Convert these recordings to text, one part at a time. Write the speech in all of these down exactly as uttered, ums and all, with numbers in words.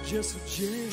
Jesse James.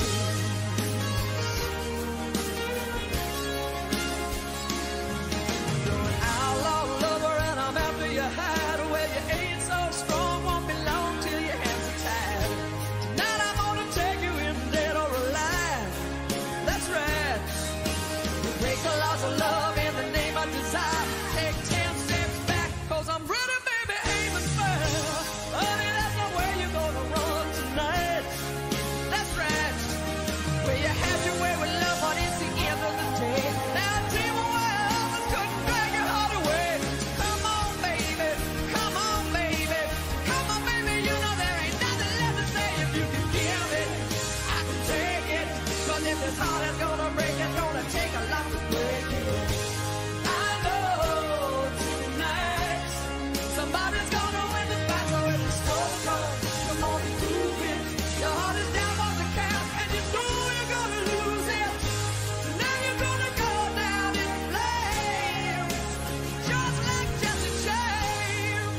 You're an outlaw lover and I'm after your hideaway. You ain't so strong, won't be long till your hands are tied. Tonight I'm gonna take you in dead or alive. That's right. We break the laws of love in the name of desire. Take ten steps back, cause I'm ready, baby, aiming fire. Honey, there's no way you're gonna run tonight. That's right. Well, you had your way with love, but it's the end of the day. Now a team of wild couldn't drag your heart away. Come on, baby, come on, baby, come on, baby. You know there ain't nothing left to say. If you can give it, I can take it. Cause if this heart is gonna break, it's gonna take a lot to break it. I know tonight somebody's gonna win the fight, so it's so cold. Come on, prove it. Your heart is down on the count, and you know you're gonna lose it. Tonight you're gonna go down in flames, just like Jesse James.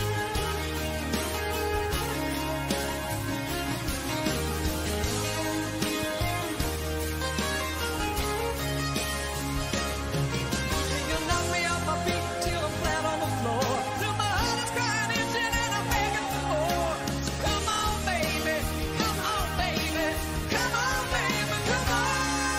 You knock me off my feet till I'm flat on the floor, till my heart is crying, itching, and I'm begging for more. So come on, baby, come on, baby, come on, baby, come on.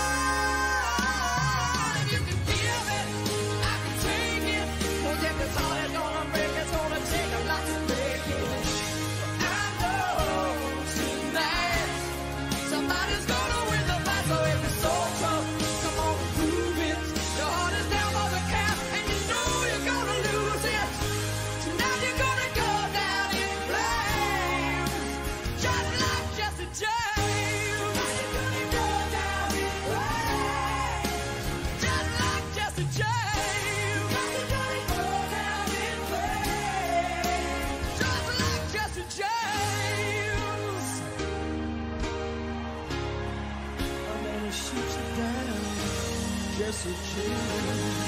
If you can give it, I can take it. Cause if this heart is gonna break, it's gonna take a lot to break it. I know tonight somebody's gonna win the fight, so if it's so tough, come on, prove it. Your heart is down on the count, and you know you're gonna lose it. Tonight you're gonna go down in flames, just like Jesse James. You're gonna go down in flames, just like Jesse James. You're gonna go down in flames, just like Jesse James. I'm gonna shoot you down, Jesse James.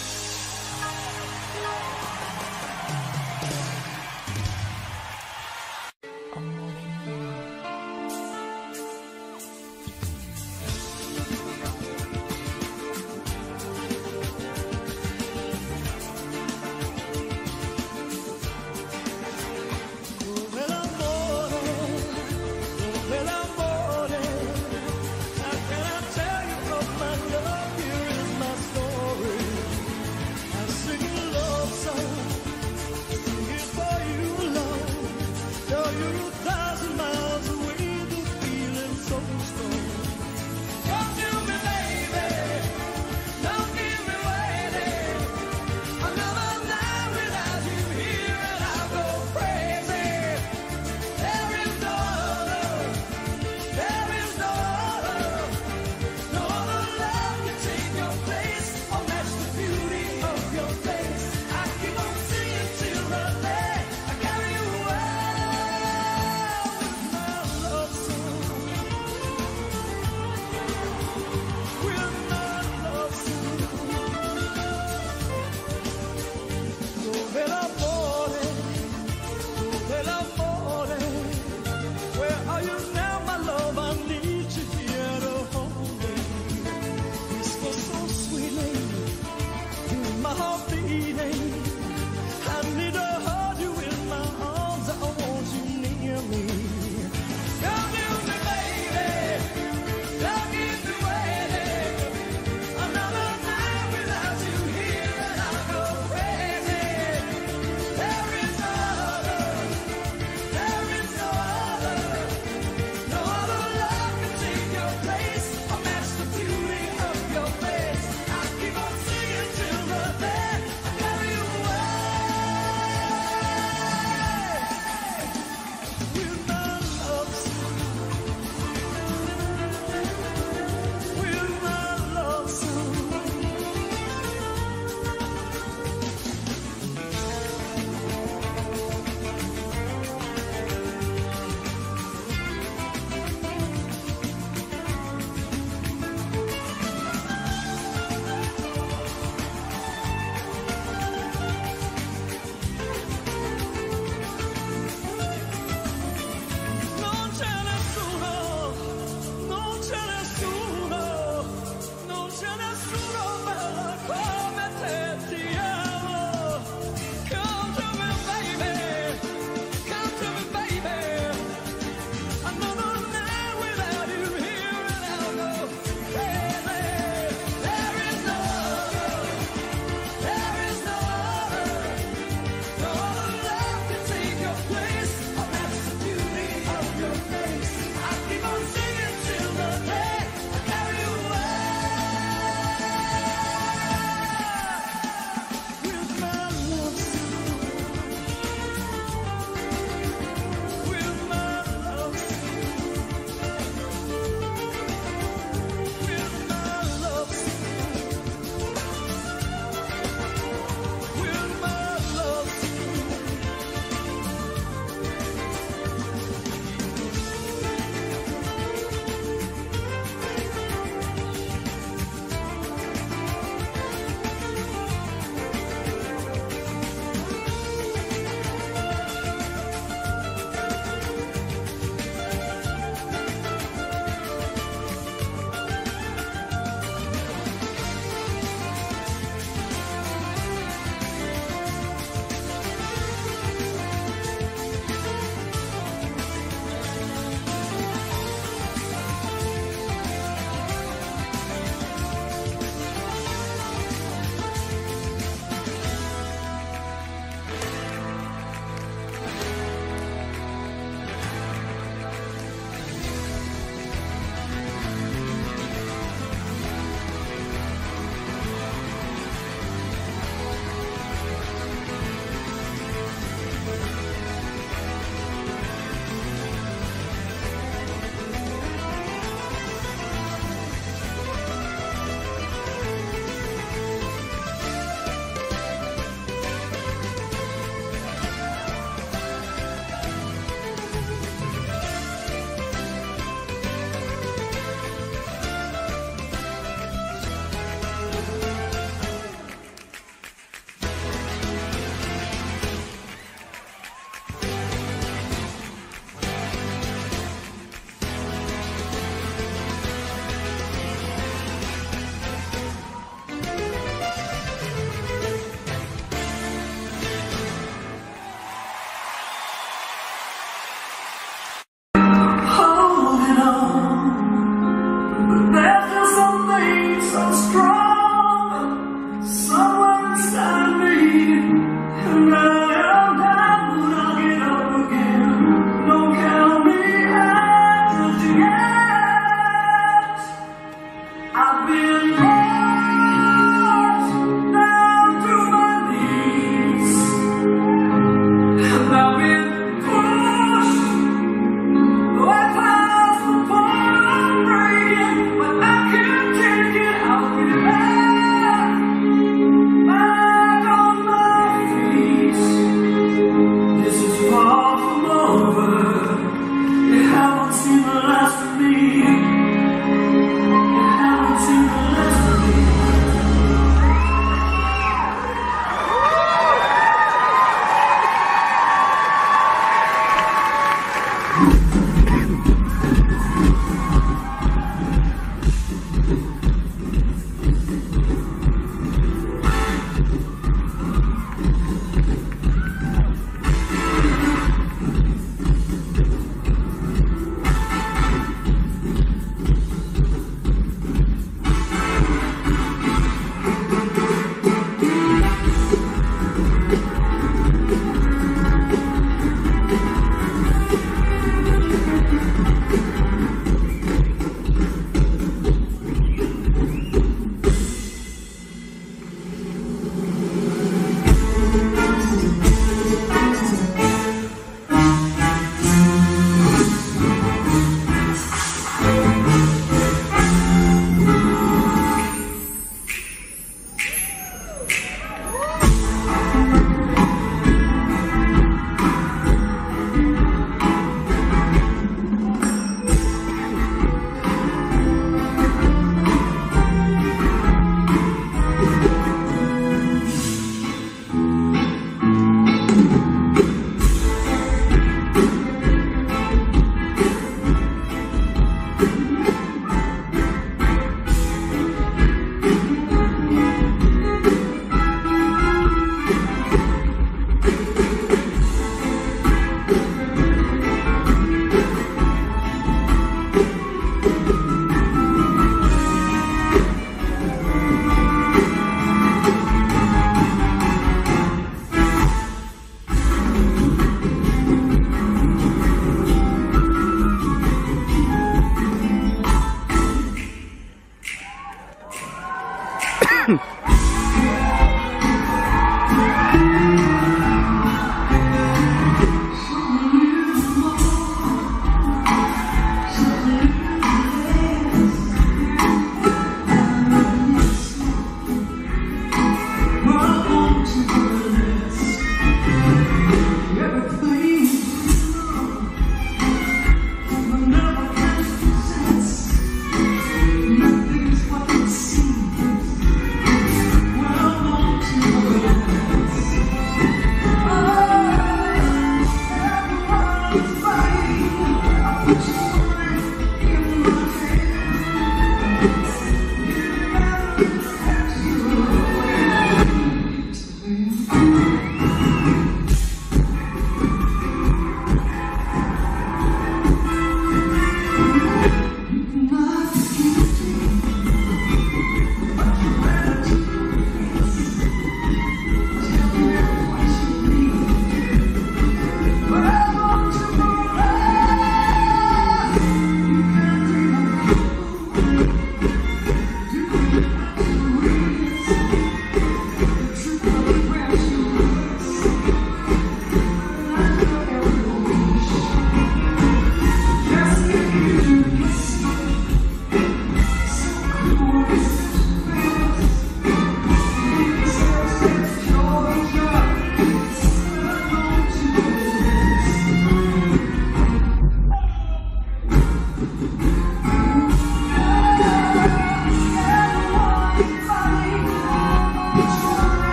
Well, I'm morning, well, I'm morning. How can I tell you from my love? Here is my story.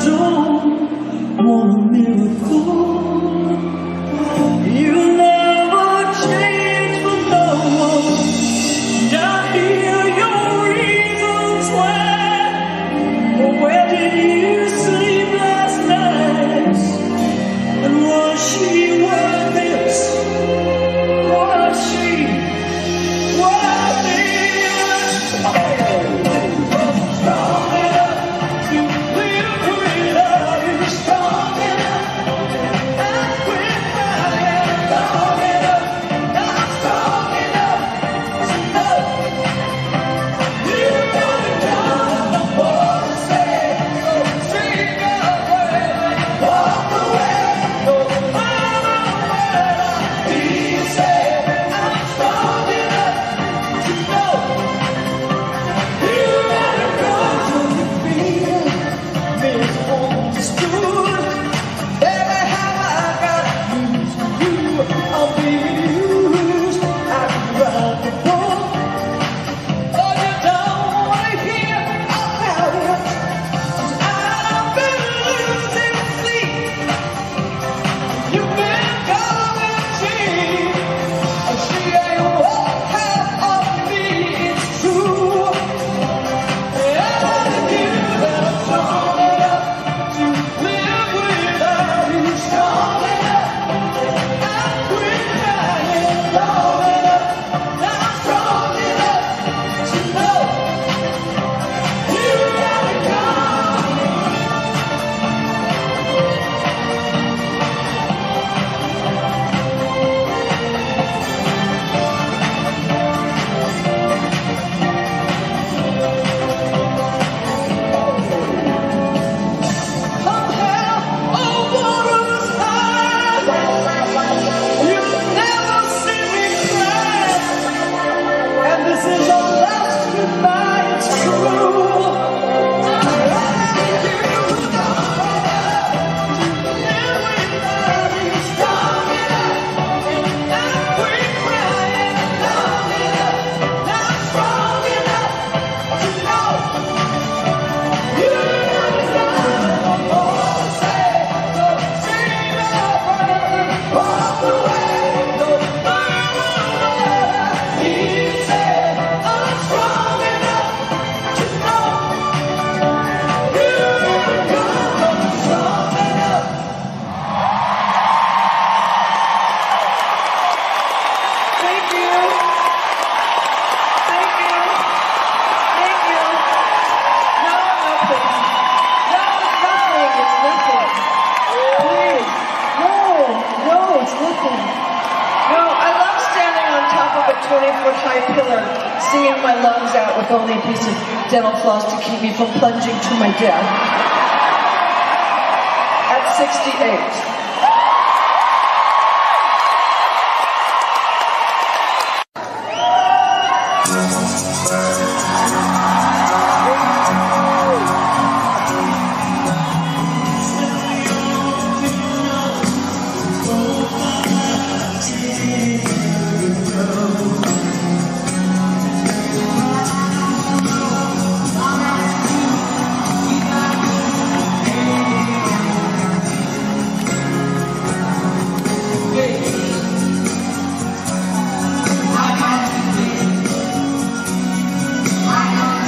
don't want a miracle. You never change for no one. I hear your reasons why. Where did you sleep last night? And was she worth it? Was she worth it? Strong enough to live without you. Strong enough and quit crying. Strong enough, not strong enough to know you gotta come for to say, so drink away, walk away, no matter what he said. I'm strong enough to know you gotta come when you feel misunderstood. Every time I gotta use you, I'll be used. I can run the boat. Oh, you don't wanna hear about it. I've been losing sleep. You've been calling she. She ain't what half of me. It's true. And you that I'm strong enough to live without you. Strong enough and quit crying. Strong enough, not strong enough to know you gotta come. Come hell or water's high, you'll never see me cry. And this is your last goodbye, it's true. I love you, live without you. Strong enough and quit crying. Long enough, not strong enough to know you gotta come or say, so sing up and walk away. No matter what he said, I'm strong enough to know you gotta come. Strong enough. Thank you. Thank you. Thank you. No, nothing. No, nothing. It's nothing. Please. No, no, it's nothing. No, I love standing on top of a twenty-foot high pillar, singing my lungs out with only a piece of dental floss to keep me from plunging to my death. At sixty-eight. I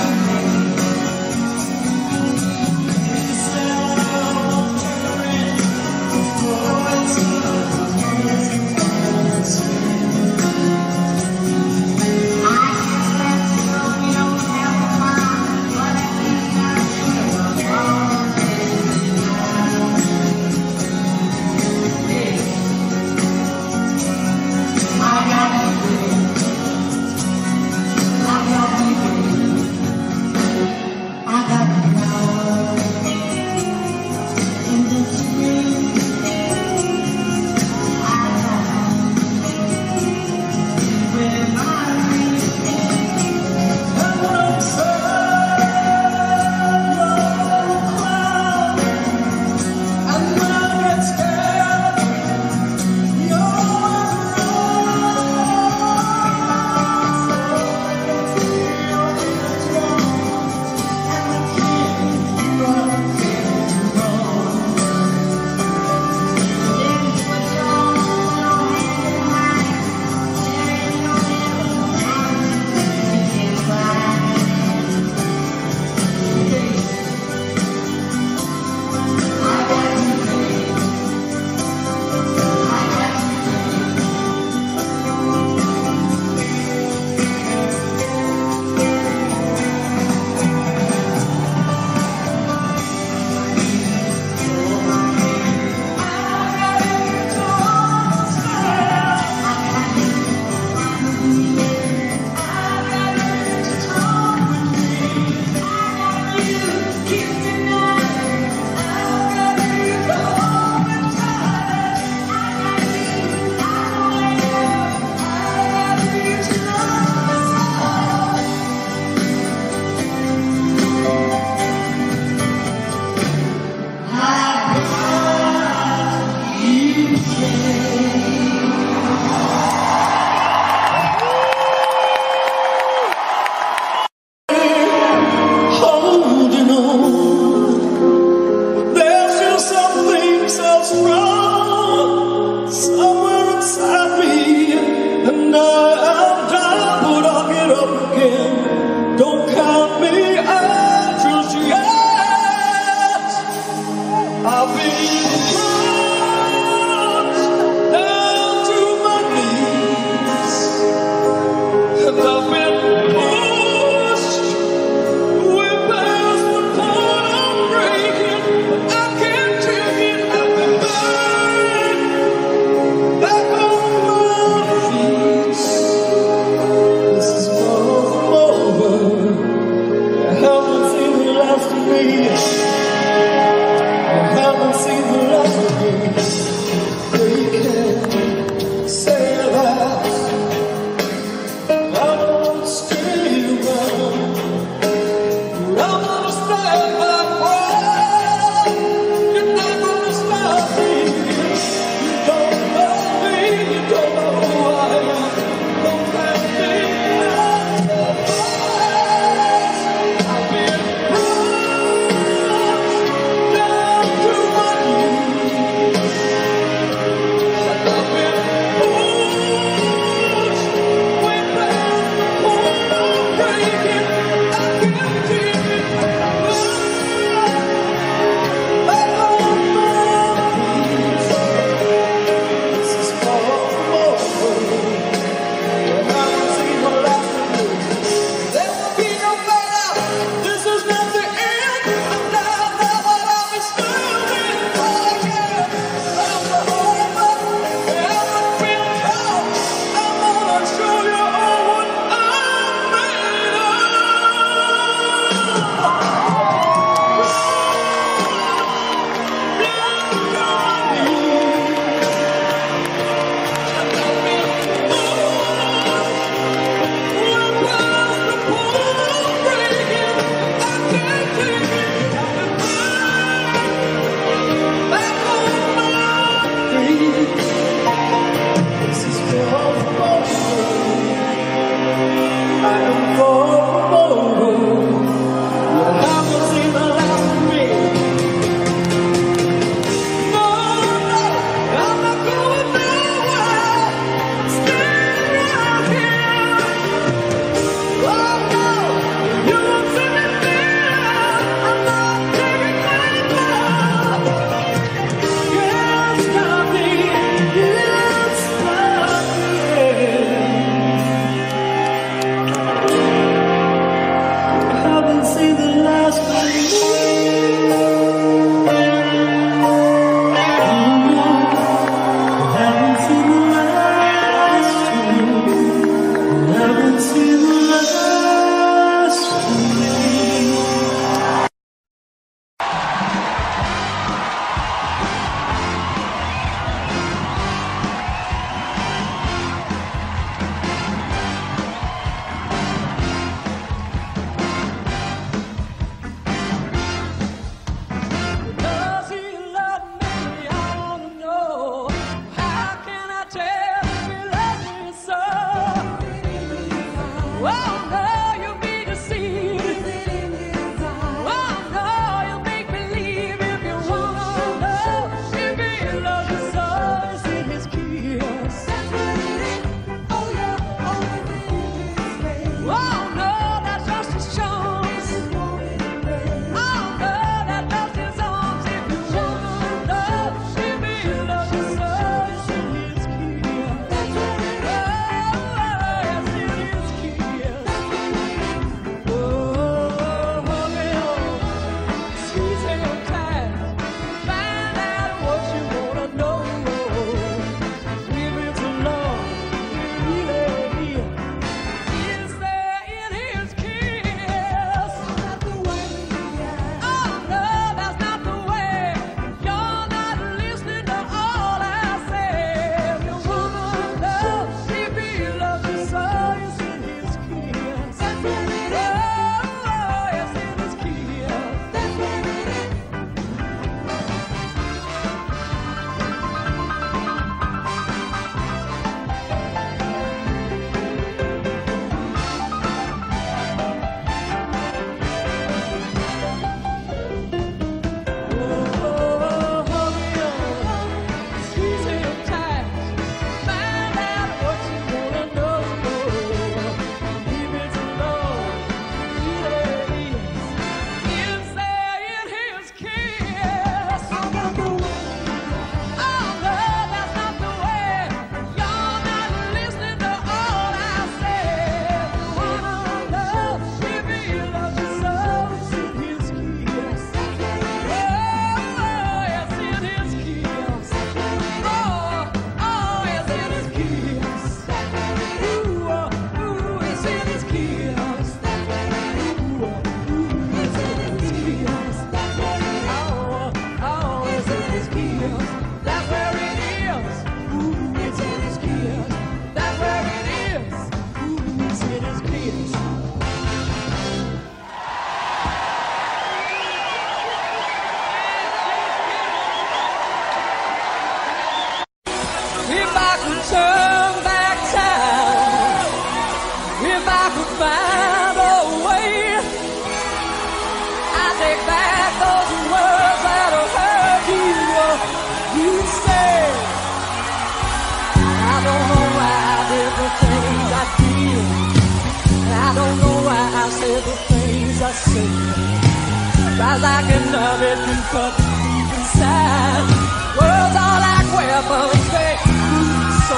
say. Rise like an oven and cut deep inside. Words are like weapons, they bruise so.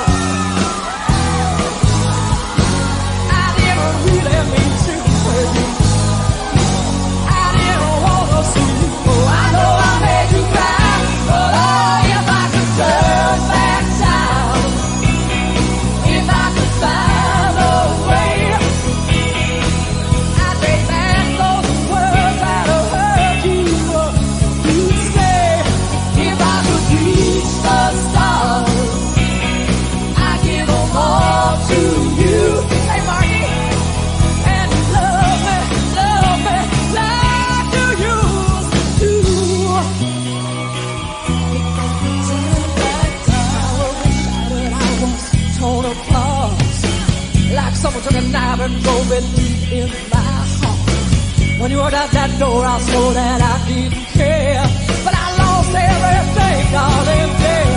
I didn't really mean to hurt you. I didn't want to see you go. I know I made you cry, but oh, if I could turn back time, if I could find a way, I'd take back those words that have hurt you. You'd say, if I could reach the stars, I'd give them all to you. Hey, Marky, and love me, love me like you used to. Turn back time, I wish that I was torn apart, like someone took a knife and drove it deep in my heart. When you walked out that door, I saw that I didn't care, but I lost everything, darling, yeah.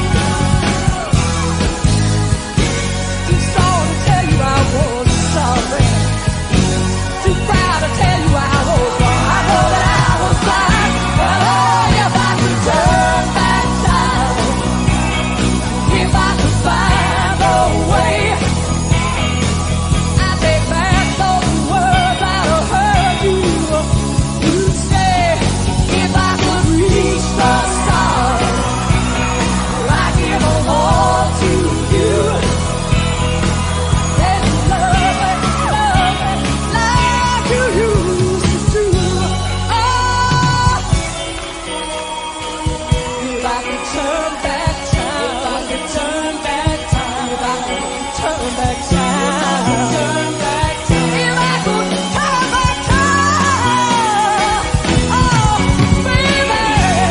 Too strong to tell you I was sorry, too proud to tell you I was wrong. I know that I was blind, but oh, if I could turn back time, if I could find a way, I'd take back those words that have hurt you. You'd say, if I could reach the stars, I'd give them all to you. Then love me, love me like you used to. Oh, if I could turn back time, if I could turn back time, if I could turn back time, turn back time, if I could turn back time, oh, baby.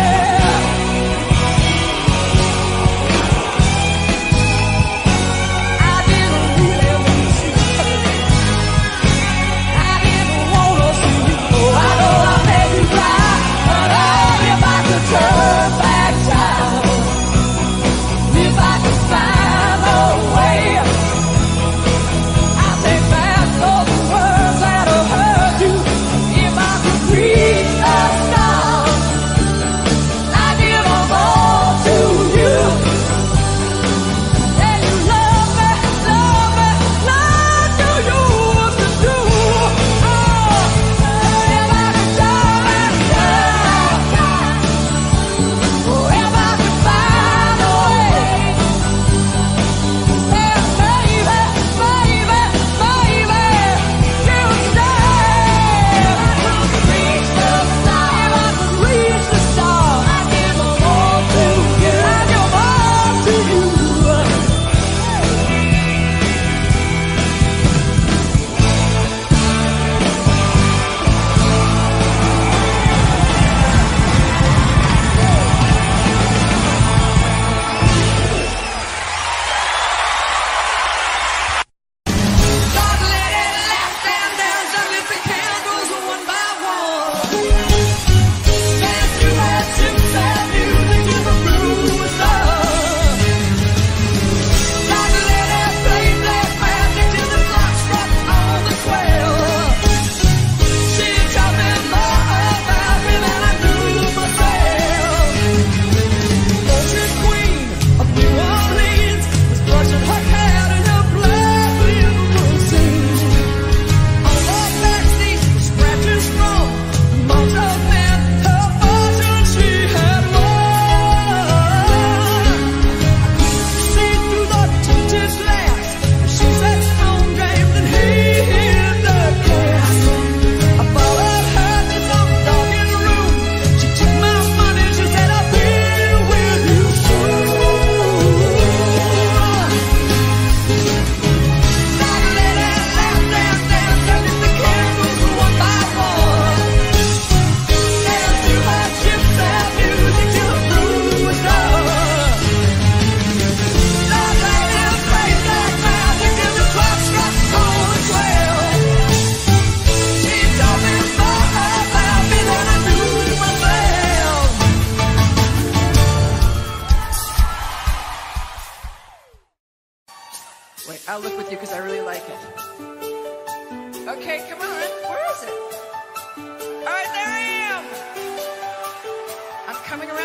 I didn't really mean to hurt you. I didn't want to see you go. I know I made you cry, but oh, if I could turn back time, if I could find a way, I'd take back those words that have hurt you. If I could reach the stars, I'd give them all to you. And you love me, love me like you used to do. Oh, if I could turn back time, oh, if I could find a way, yeah, baby, baby, baby, you'd say, if I could reach the stars, if I could reach the stars, I'd give them all to you. I'd give them all to you. Start letting laugh down, down, down, lit the candles one by one. Dance to that chip-sad music to the blues love. Start letting play black magic till the clock struck on the twelve. She taught me more about me than I knew myself. Ocean queen of New Orleans was brushing her hair in her black limousine. On her backseat were scratches from marks of men. Her fortune she had won. See through the tinted glass, she said stone games and he hid the cash. I followed her to some darkened room. She took my money, she said I'll be with you soon. Start letting laugh down, down, turning the candles one by one. Dance to that chip-sad music till the blues love. Start letting play black magic till the clock struck on twelve. She told me more about me than I knew myself. Wait, I'll look with you because I really like it. Okay, come on. Where is it?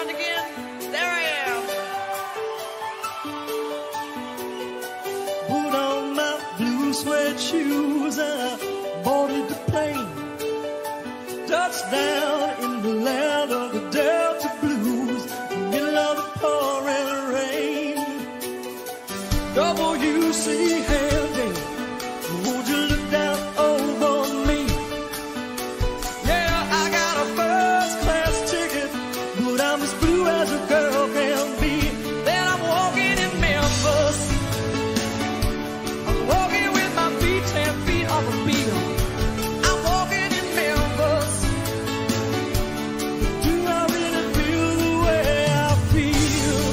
around again. There I am. Put on my blue suede shoes and I boarded the plane. Touchdown in the land of the Delta Blues, in the middle of the pouring rain. W C Handy, would you look down over me? Yeah, I got a first class ticket, but I'm as blue as a girl can be. Then I'm walking in Memphis, I'm walking with my feet ten feet off a beat. I'm walking in Memphis. Do I really feel the way I feel?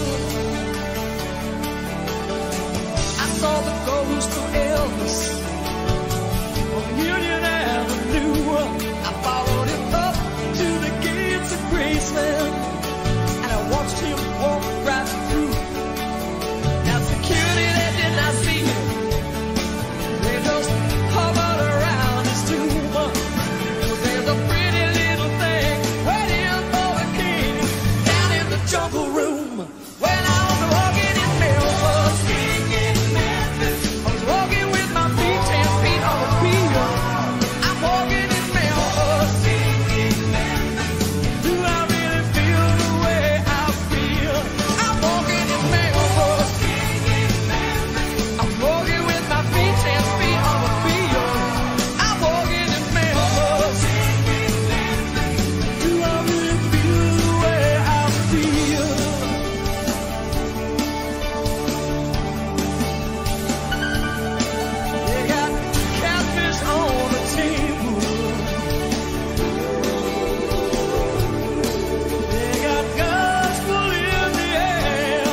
I saw the ghost of Elvis on Union Avenue. I followed him up to the gates of Graceland, and I watched him walk right through. Now security, they did not see him. They just hovered around his tomb. 'Cause there's a pretty little thing waiting for the king down in the jungle room. When I was walking in Memphis, I was walking with my feet ten feet on the field. I'm walking in Memphis. Do I really feel the way I feel? I'm walking in Memphis. I'm walking with my feet ten feet on the field. I'm walking in Memphis. Do I really feel the way I feel? They got catfish on the table. They got gospel in the air.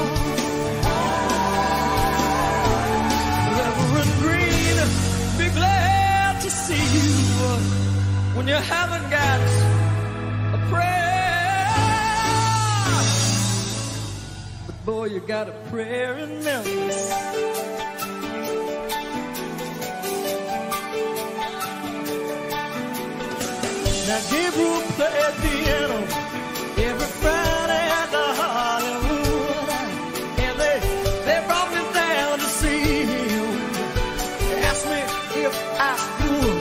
Reverend Green, be glad to see you when you haven't got a prayer. But boy, you got a prayer in Memphis. Now Gabriel played piano every Friday at the Hollywood, and they they brought me down to see him. They asked me if I could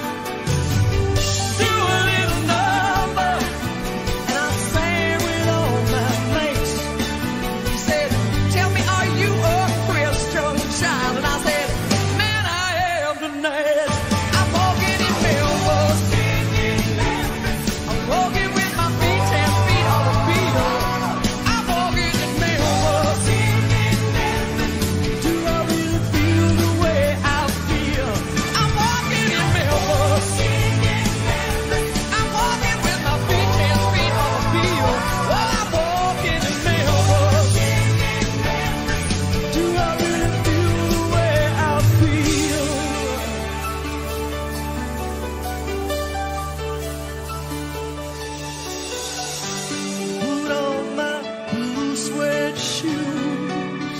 do a little number, and I sang with all my mates. He said, "Tell me, are you a Christian child?" And I said, "Man, I am tonight." I'm walking in Memphis. I'm walking with my feet ten feet on the field. I'm walking in Memphis. Do I really feel the way I feel? I'm walking in Memphis. I'm walking with my feet ten feet on the field. Oh, I'm walking in Memphis. Do I really feel the way I feel? Put on my blue suede shoes.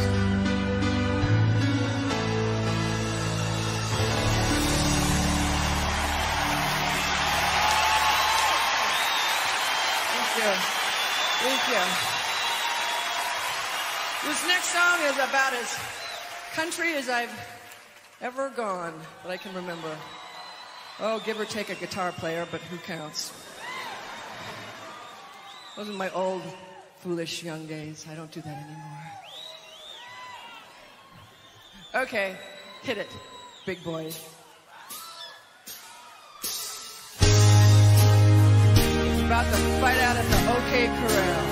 Thank you. Thank you. This next song is about as country as I've ever gone that I can remember. Oh, give or take a guitar player, but who counts? Those are my old, foolish young days. I don't do that anymore. Okay, hit it, big boy. About to fight out at the OK Corral.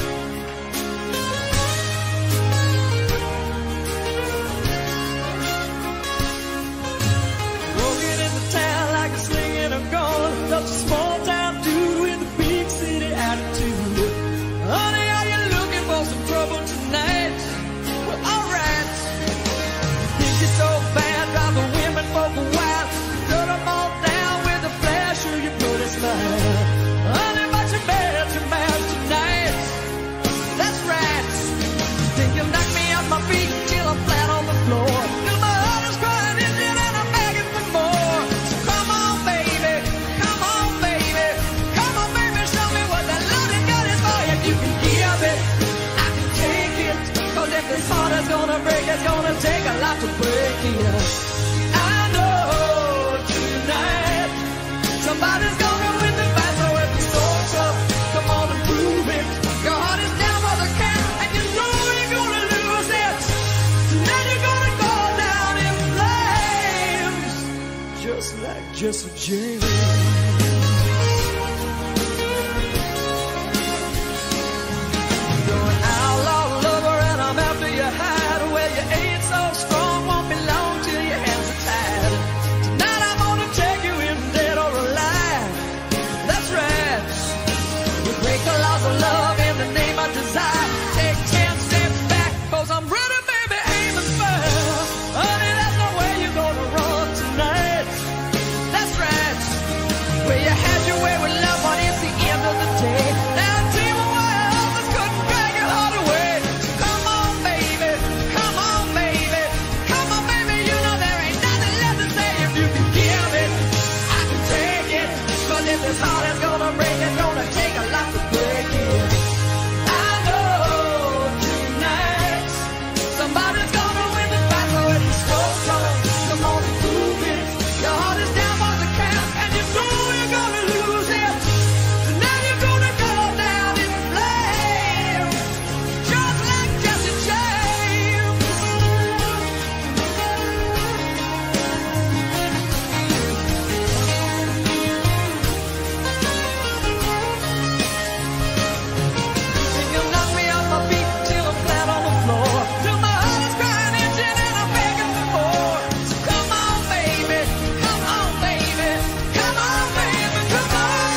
Walking into town like a sling and a gun. Such a small town dude with a big city attitude. Honey, are you looking for some trouble tonight? Well, alright. Think you're so bad, drive the women folk wild. Shut them all down with a flash of your pretty smile. Honey, but you're bad, you're mad tonight. Jesse James. You're an outlaw lover and I'm after your hideaway. You ain't so strong, won't be long till your hands are tied. Tonight I'm gonna take you in dead or alive. That's right. We break the laws of love in the name of desire. Take ten steps back, cause I'm ready, baby, aim and fire. Honey, there's no way you're gonna run tonight. That's right. Well, you had your way with love, but it's the end of the day. Now a team of wild others couldn't drag your heart away. So come on, baby, come on, baby, come on, baby. You know there ain't nothing left to say. If you can give it, I can take it. Cause if this heart is gonna break, it's gonna take a lot to break it. I know tonight somebody's gonna win the fight, so it's so strong. Come on and prove it. Your heart is down for the count, and you know you're gonna lose it. Tonight you're gonna go down in flames, just like Jesse James. And you knock me off my feet till I'm flat on the floor, till my heart is crying empty and I'm begging for more. So come on, baby, come on, baby, come on, baby, come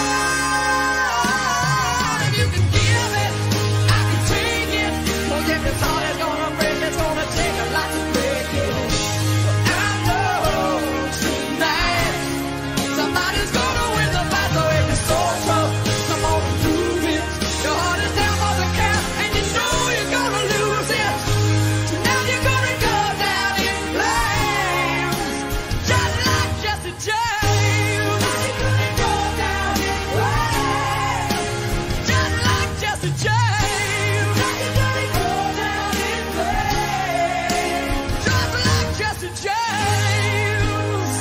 on. If you can give it, I can take it. Cause if this heart is gonna break, it's gonna take a lot to break it. But I know tonight somebody's gonna win the fight, so if it's so tough, come on and prove it. Your heart is down for the count, and you know you're gonna lose it. Tonight you're gonna go down in flames, just like Jesse James. You're gonna go down in flames, just like Jesse James. You're gonna go down in flames, just like Jesse James.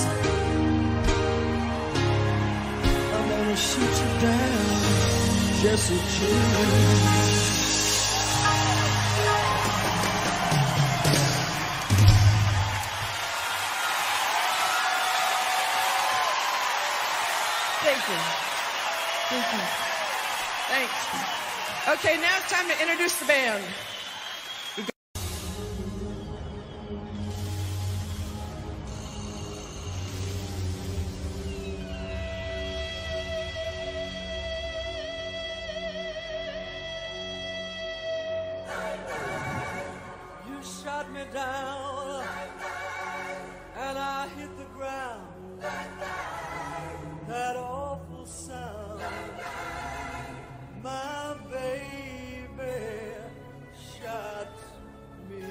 I'm gonna shoot you down, Jesse James. Thank you. Thank you. Thanks. Okay, now it's time to introduce the band. You shot me down, and I hit the ground. That awful sound, my baby shot me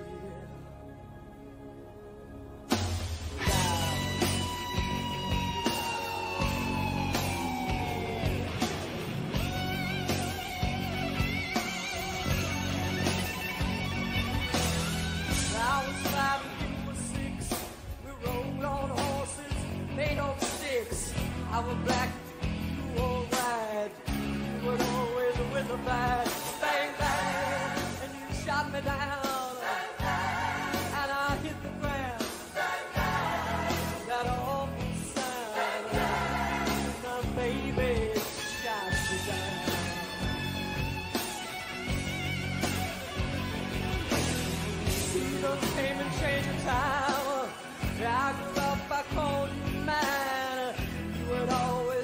I was five and you were six. We rode on horses made of sticks. I was black, you were white. You were always with a bang, bang, bang. And you shot me down, and I hit the ground. That awful sound, my baby shot me down. Seasons came and changed the time. I grew up, I called you mine. You would always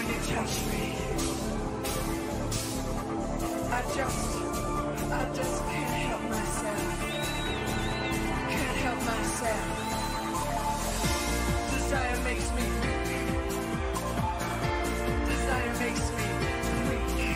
touch me. I just, I just can't help myself. Can't help myself. Desire makes me weak. Desire makes me weak.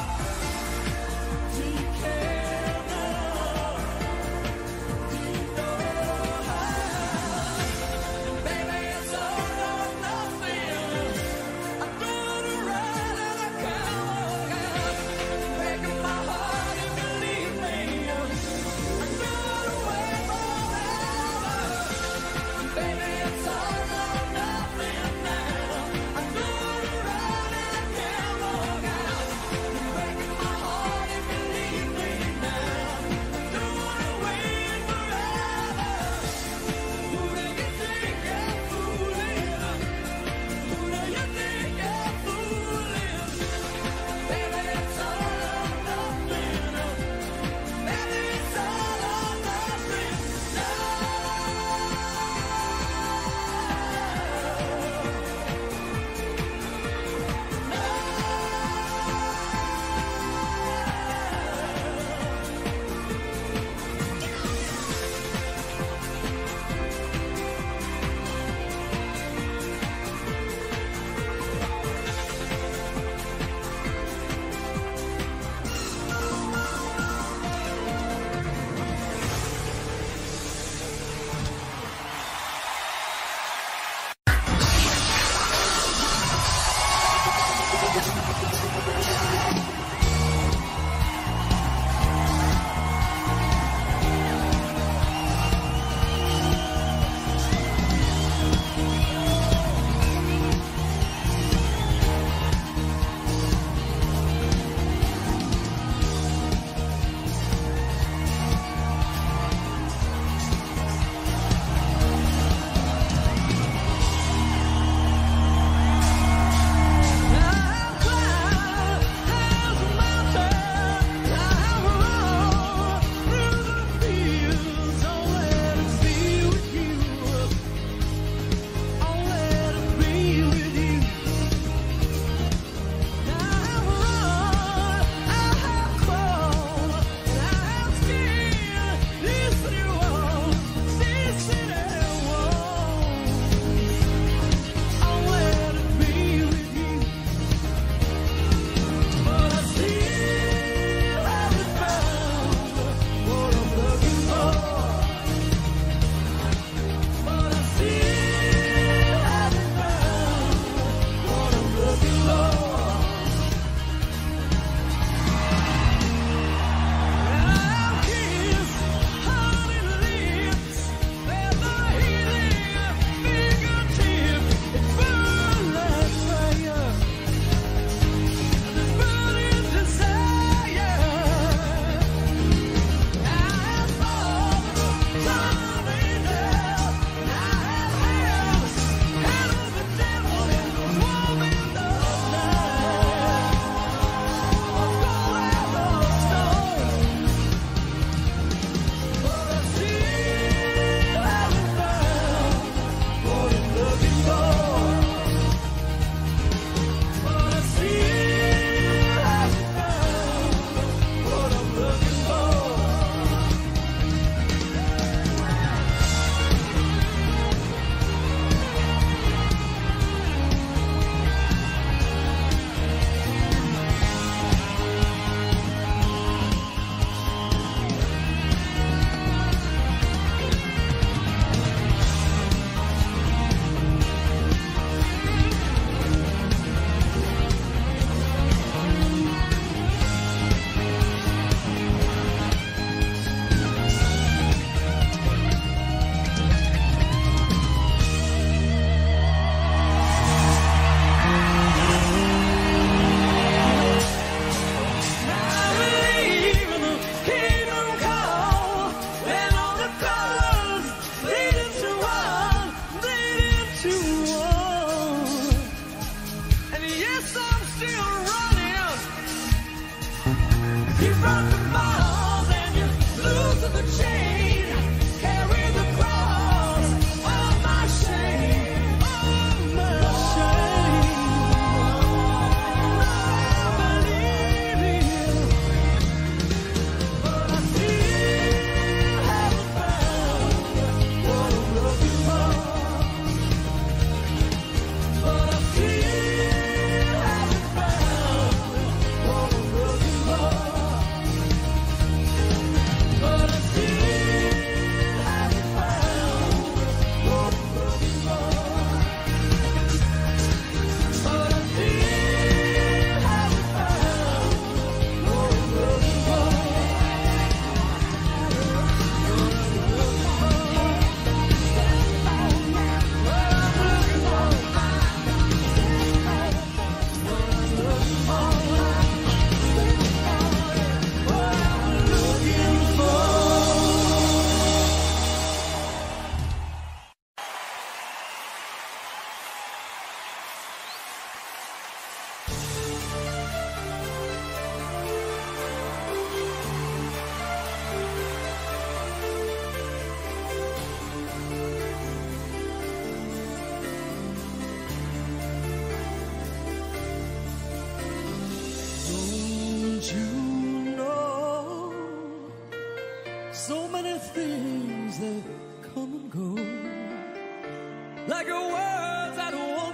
Do you care now? Do you know how? Baby, it's all or nothing. I'm gonna ride and I can't walk out. Breaking my heart and believe me, I'm gonna wait forever.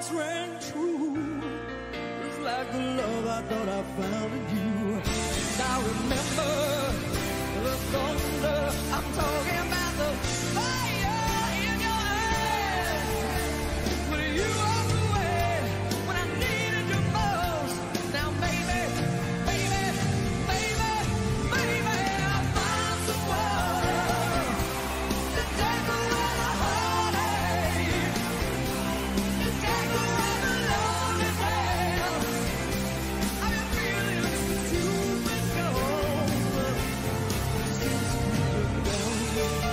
voice rang true, just like the love I thought I found in you. And I remember the thunder. I'm talking about the fire in your eyes when you walked away when I needed you most. Now, baby, baby, baby, baby, I found someone to take away the heartache, to take away the lonely days. I've been feeling since you've been gone, since you've been gone.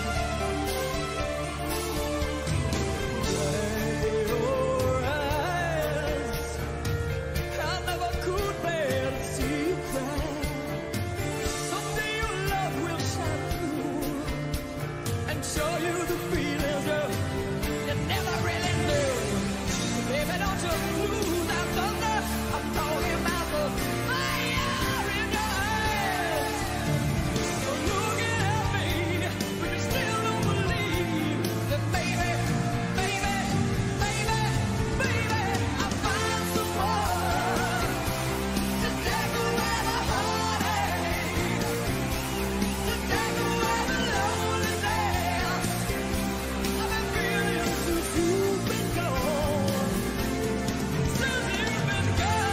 Dry your eyes, I never could bear to see you cry. Someday your love will shine through and show you the feelings you, you never really knew. Baby, don't you lose that thunder. I'm talking about the fire in your eyes. You're looking at me, but you still don't believe that, baby, baby, baby, baby, I found someone to take away the heartache, to take away the lonely days. I've been feeling since you've been gone, since you've been gone.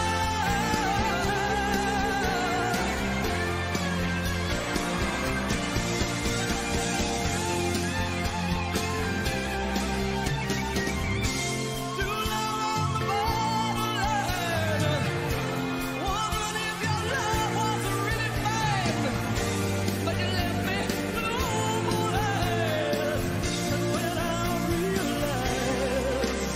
Too long on the borderline, wondering if your love was really mine. But you left me with open eyes, and when I realized,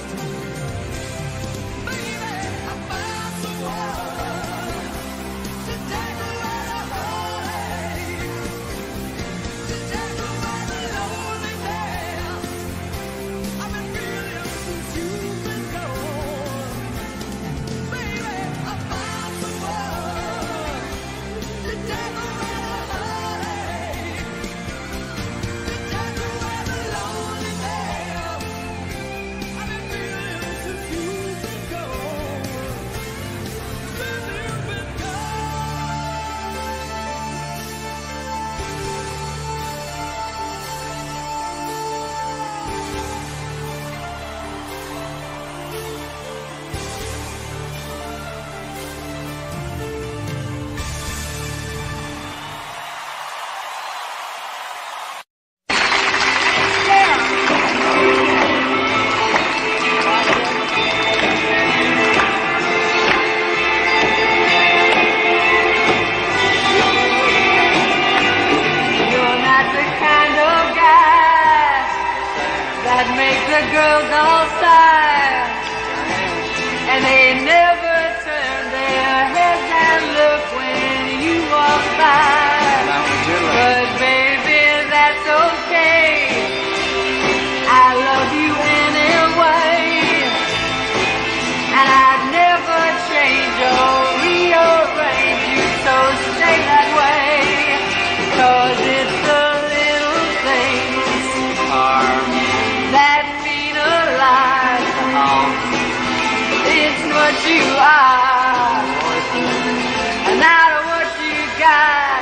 baby, I found someone to take away the heartache, to take away the lonely days. I've been feeling since you've been gone, baby. I found someone to take away the heartache, to take away the lonely days. I've been feeling since you've been gone, since you've been You're not the kind of guy that makes a girl go sigh, and they never turn their heads and look when you walk by. But baby, that's okay. I love you anyway, and I'd never change or rearrange you, so stay that way. 'Cause it's the little things that mean a lot. It's what you are, and not what you got.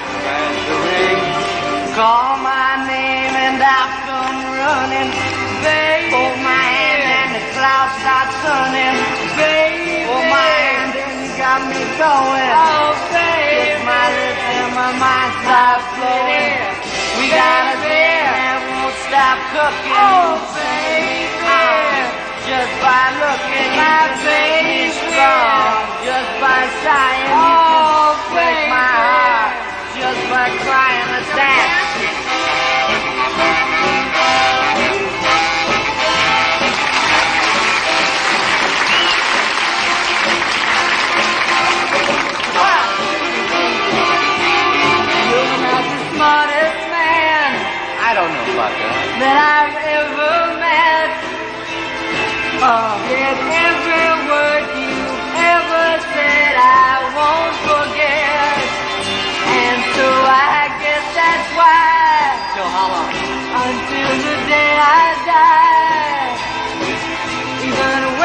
Call my name and I'll come running. Baby, hold my hand and the clouds start turning. Baby, hold my hand and you got me going. Oh, baby, kiss my lips and my mind stops flowing. We got a beer and won't stop cooking. Oh, baby, just by looking, my baby's strong. Just by sighing, you can break my heart. Just by crying, let's dance. You're not the smartest man I don't know about that. that I've ever met. Oh, yet every word you ever said I won't forget. And so I guess that's why, Till how long? until the day I die, even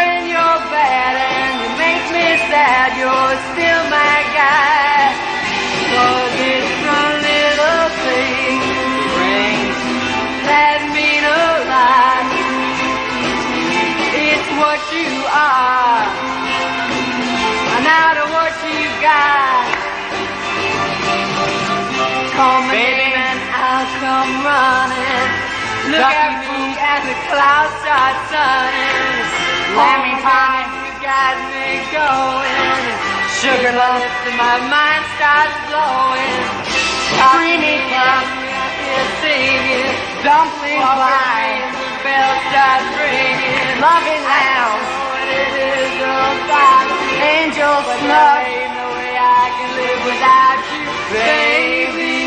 Look at me as the clouds start sunning. Lemon pie, you got me going. Sugar lumps and my mind starts blowing. Creamy clouds is singing. Dumpling flying, the bells start ringing. Loving loud, what it is about angels snug. Ain't no way I can live without you, baby.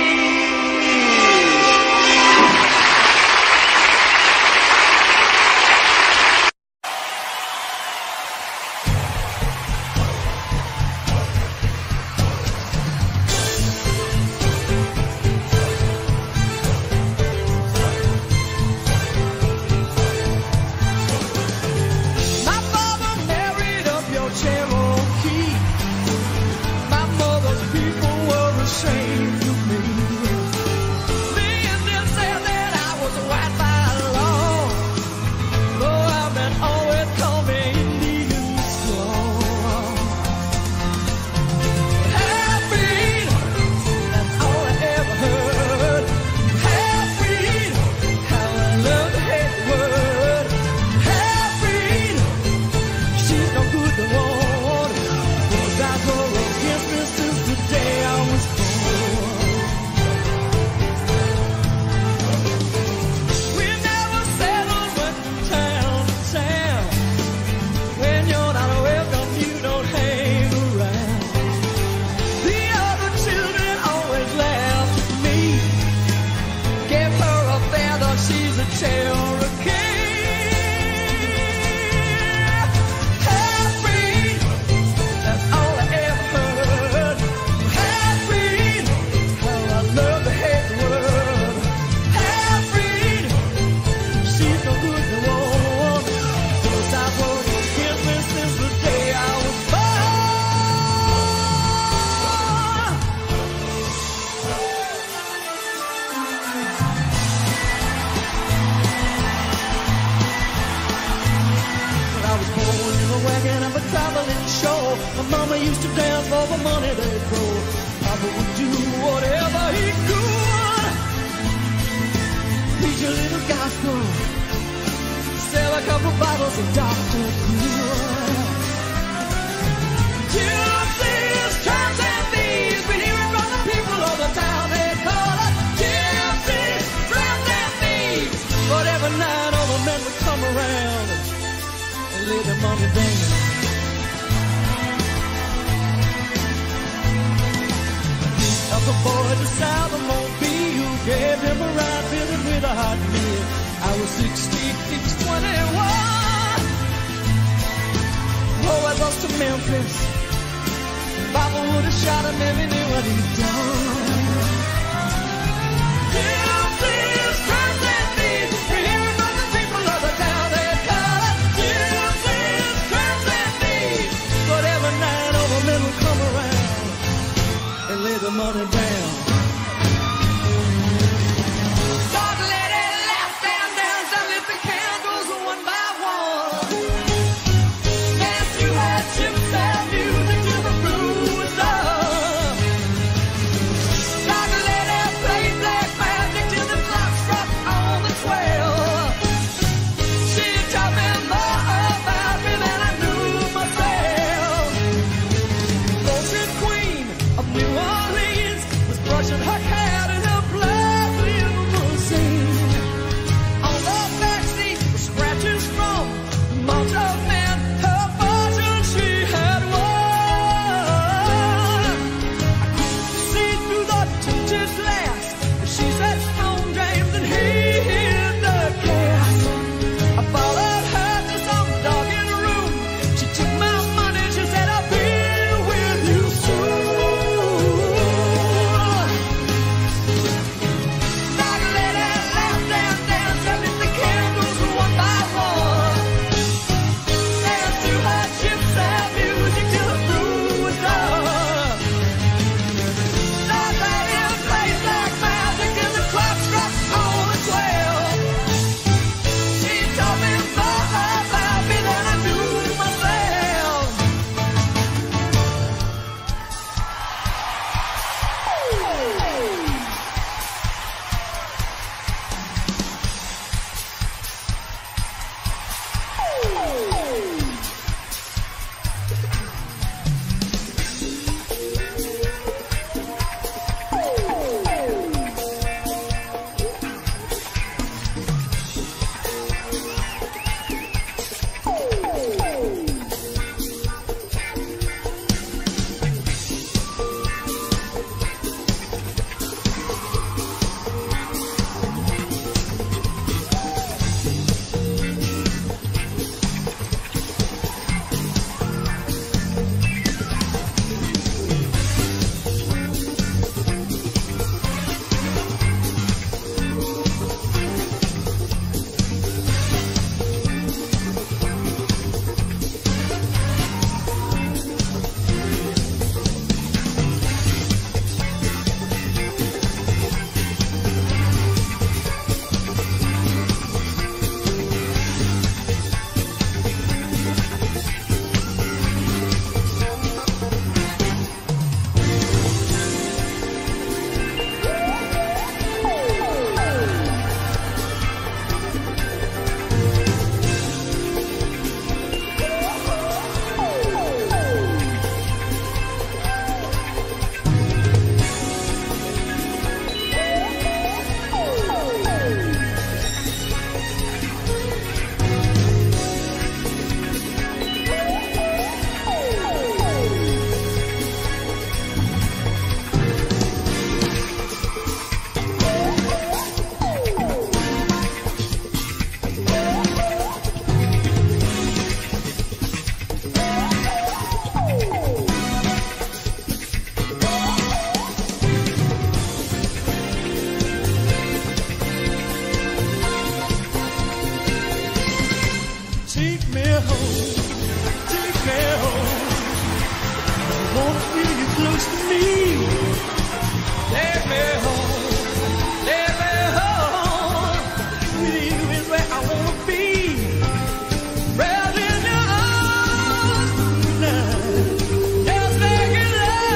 Take me home, take me home. I wanna feel you close to me. Take me home, take me home. With you is where I wanna be. Right in your arms tonight. Just making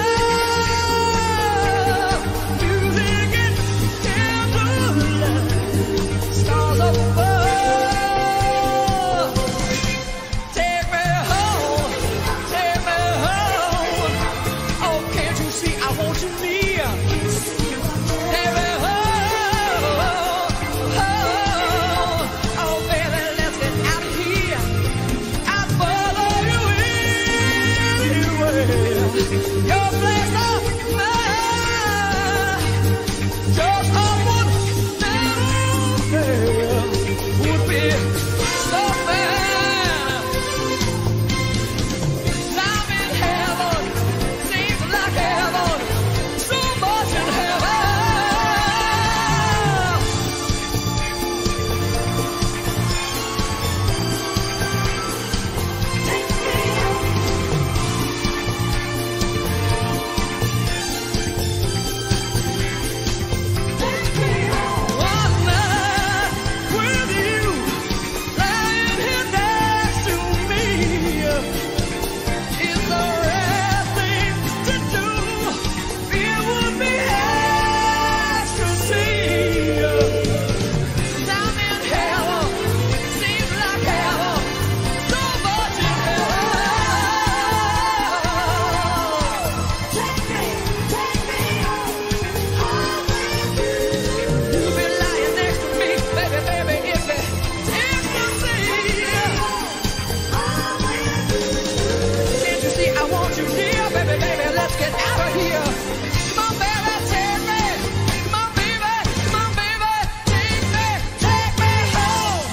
love. Music and candlelight. Stars above. Take me home, take me home. Oh, can't you see I want you near? Take me home, home. Oh, baby, let's get out of here. I'll follow you anywhere. Your place of mine. Just someone down there would be so fine. I'm in heaven, seems like heaven, so much in heaven. One night with you, lying here next to me, is the right thing to do. It would be ecstasy. I'm in heaven, seems like heaven, so much in heaven. You'll be lying next to me, baby, baby, it's ecstasy. Can't you see I want you near, baby, baby, let's get out of here. Come on, baby, take me. Come on, baby, come on, baby, take me, take me home.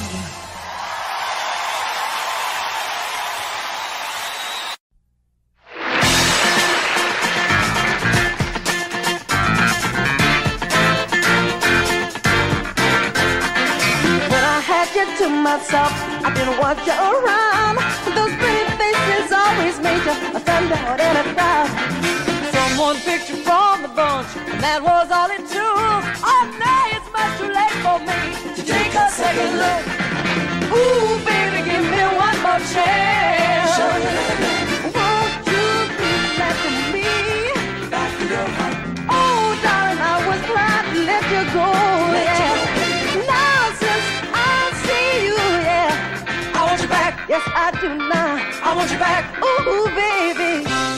When I had you to myself, I didn't want you around. Those pretty faces always made you a standout in a crowd. Someone picked you from the bunch, and that was all it took. Oh, now it's much too late for me to take a second look. Ooh, baby, give me one more chance. Won't you please let me back to your heart? Oh, darling, I was glad to let you go. Yeah. Now since I see you, yeah, I want you back. Yes, I do now. I want you back. Ooh, baby.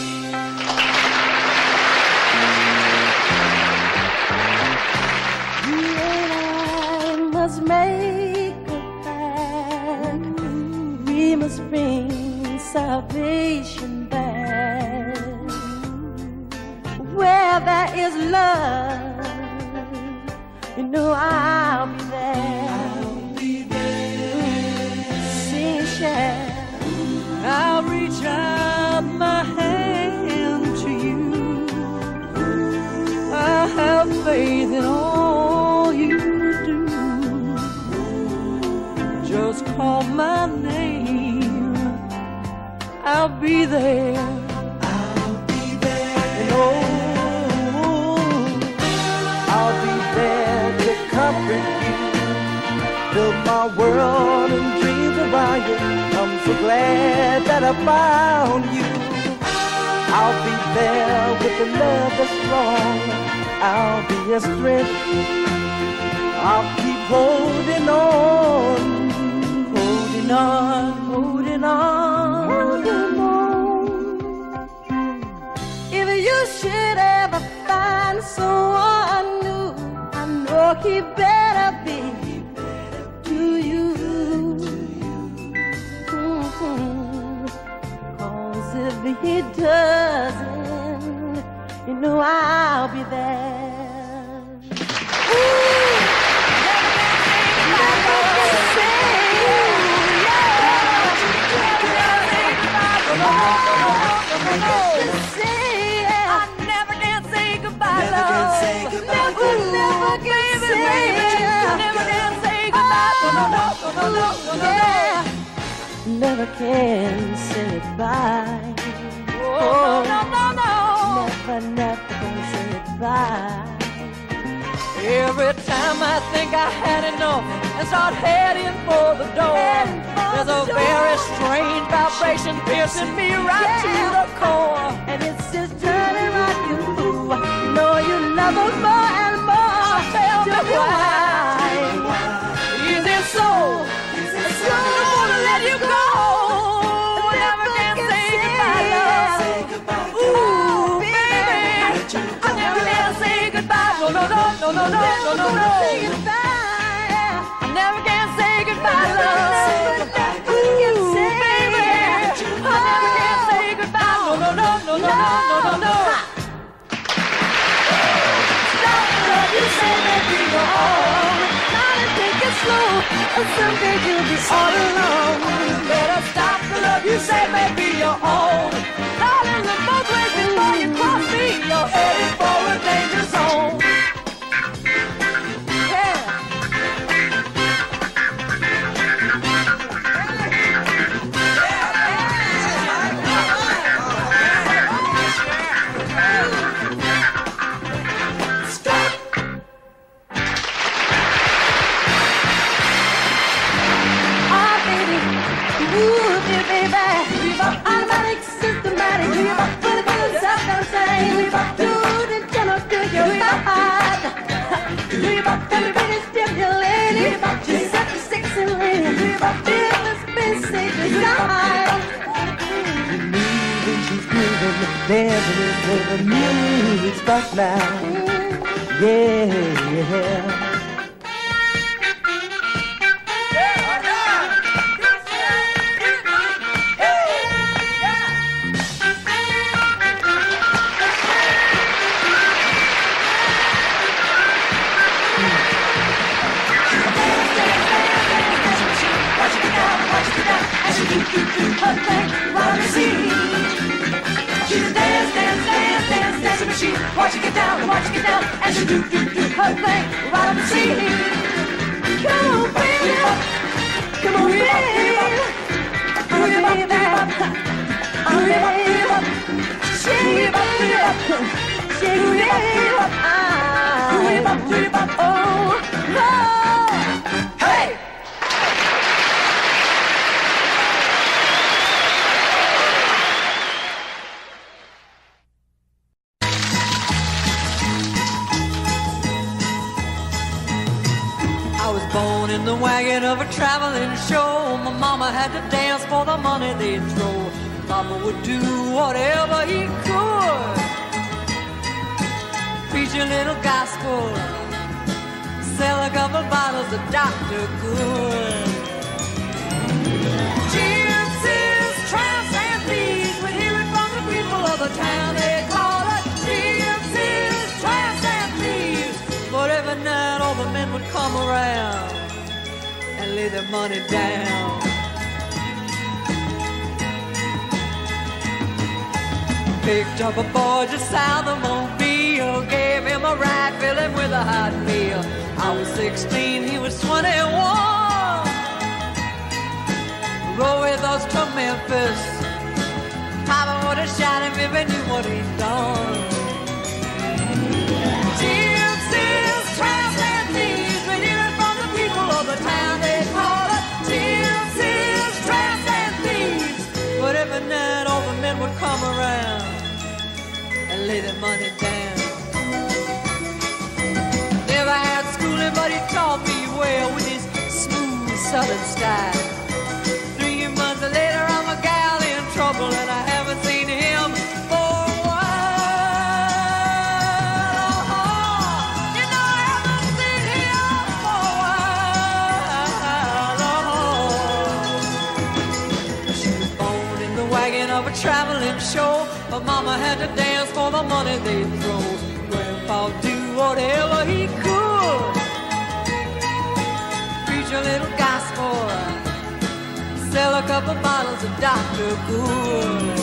You and I must make a pact. We must bring salvation back. Where there is love, you know I'll be there. I'll be there. Sing, share. I'll reach out my hand to you. I have faith in all you do. Just call my name, I'll be there. I'll be there. And oh, I'll be there to comfort you. Build my world and dreams around you. I'm so glad that I found you. I'll be there with the love that's strong. I'll be your strength. I'll keep holding on, holding on, holding on, holding on. If you should ever find someone new, I know he better be to you. Mm-hmm. Cause if he doesn't, you know I'll be there. Ooh, never gonna say, yeah. I never can say goodbye, love. Never, never can say, never can say goodbye. No, no, no, no, no, no, no. never can say goodbye. Oh, no, no, no, no. Never, never can say goodbye. Every time I think I had enough and start heading for the door, there's a very strange vibration piercing me right to the core. And it's just turning right you. Know you love her more and more. Tell me why. Is it so? Is it so? I don't wanna let you go. Never can say goodbye, love. Ooh, baby, I never can say goodbye. No, no, no, no, no, no, no, no, no. I never can say goodbye, love. Ooh, baby, I never can say goodbye. No, no, no, no, no, no, no, no. You say maybe you're all, darling, take it slow, or someday you'll be all alone. Better stop the love you say maybe you're old. Darling, look both ways before you cross me. You're headed for a danger zone. Yeah. Automatic, systematic, for the good stuff I'm saying. Do the general, do your heart. Everybody stimulating, just such a sexy lady. Feel the space stage design. Moving, she's moving, dancing with the music spotlight. Yeah, yeah. Watch it get down, watch it get down, and she do, do, do her thing right on the scene. Come on, baby. Come on, baby. Hurry up, hurry up, hurry up. Shake it up, shake it up. Shake it up. Hurry up, hurry up. Oh, no. Hey! Born in the wagon of a traveling show. My mama had to dance for the money they'd throw. Papa would do whatever he could, preach a little gospel, sell a couple bottles of Doctor Good. Gypsies, tramps, and thieves would hear it from the people of the town. They call it gypsies, tramps, and thieves. But every night all the men would come around and lay their money down. Picked up a boy just south of Mobile, gave him a ride, filled him with a hot meal. I was sixteen, he was twenty-one. Rode with us to Memphis. Papa would have shot him if he knew what he'd done. Gypsies, tramps, and thieves, we hear it from the people of the town. They call it gypsies, tramps, and thieves. But every night all the men would come around and lay their money down. Never had schooling, but he taught me well with his smooth southern style. Three months later, I'm a gal in trouble, and I haven't seen him for a while. Oh, you know I haven't seen him for a while. Oh. She was born in the wagon of a traveling show. But mama had to dance for the money they'd throw. Grandpa'd do whatever he could, preach a little gospel, sell a couple bottles of Doctor Good.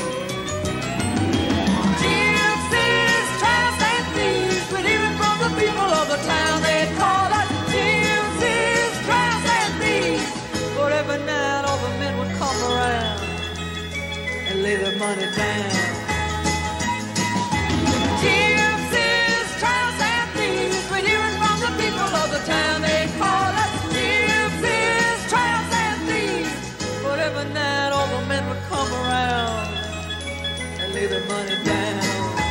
Gypsies, tramps, and thieves, we'd hear it from the people of the town. They'd call us gypsies, tramps, and thieves. But every night all the men would come around lay the money down. Gypsies, tramps, and thieves, we're hearing from the people of the town. They call us gypsies, tramps, and thieves. But every night all the men would come around And lay the money down.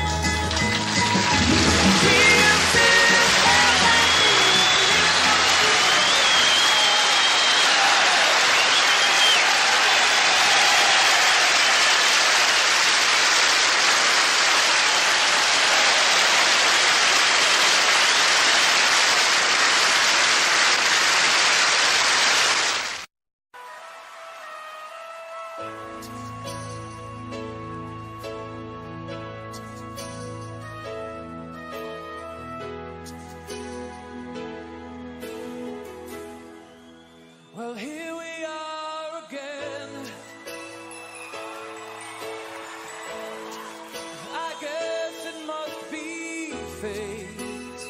Well, here we are again. I guess it must be fate.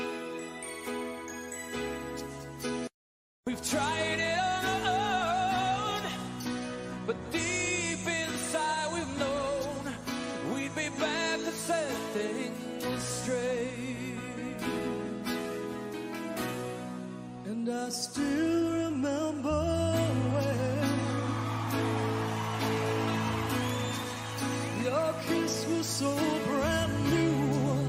We've tried it on our own, but deep inside we've known we'd be back to set things straight. And I still remember when your kiss was so brand new.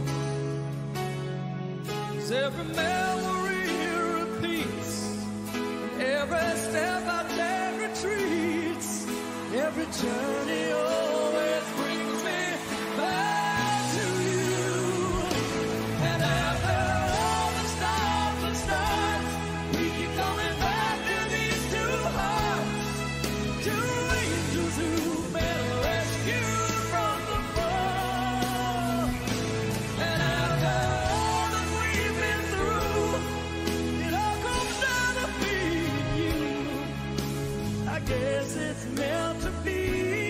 'Cause every memory repeats, and every step I take retreats. Every journey always brings me back to you. And after all the stops and starts, we keep coming back to these two hearts, two angels who've been rescued from the fall. And after all that we've been through, it all comes down to being you. I guess it's meant to be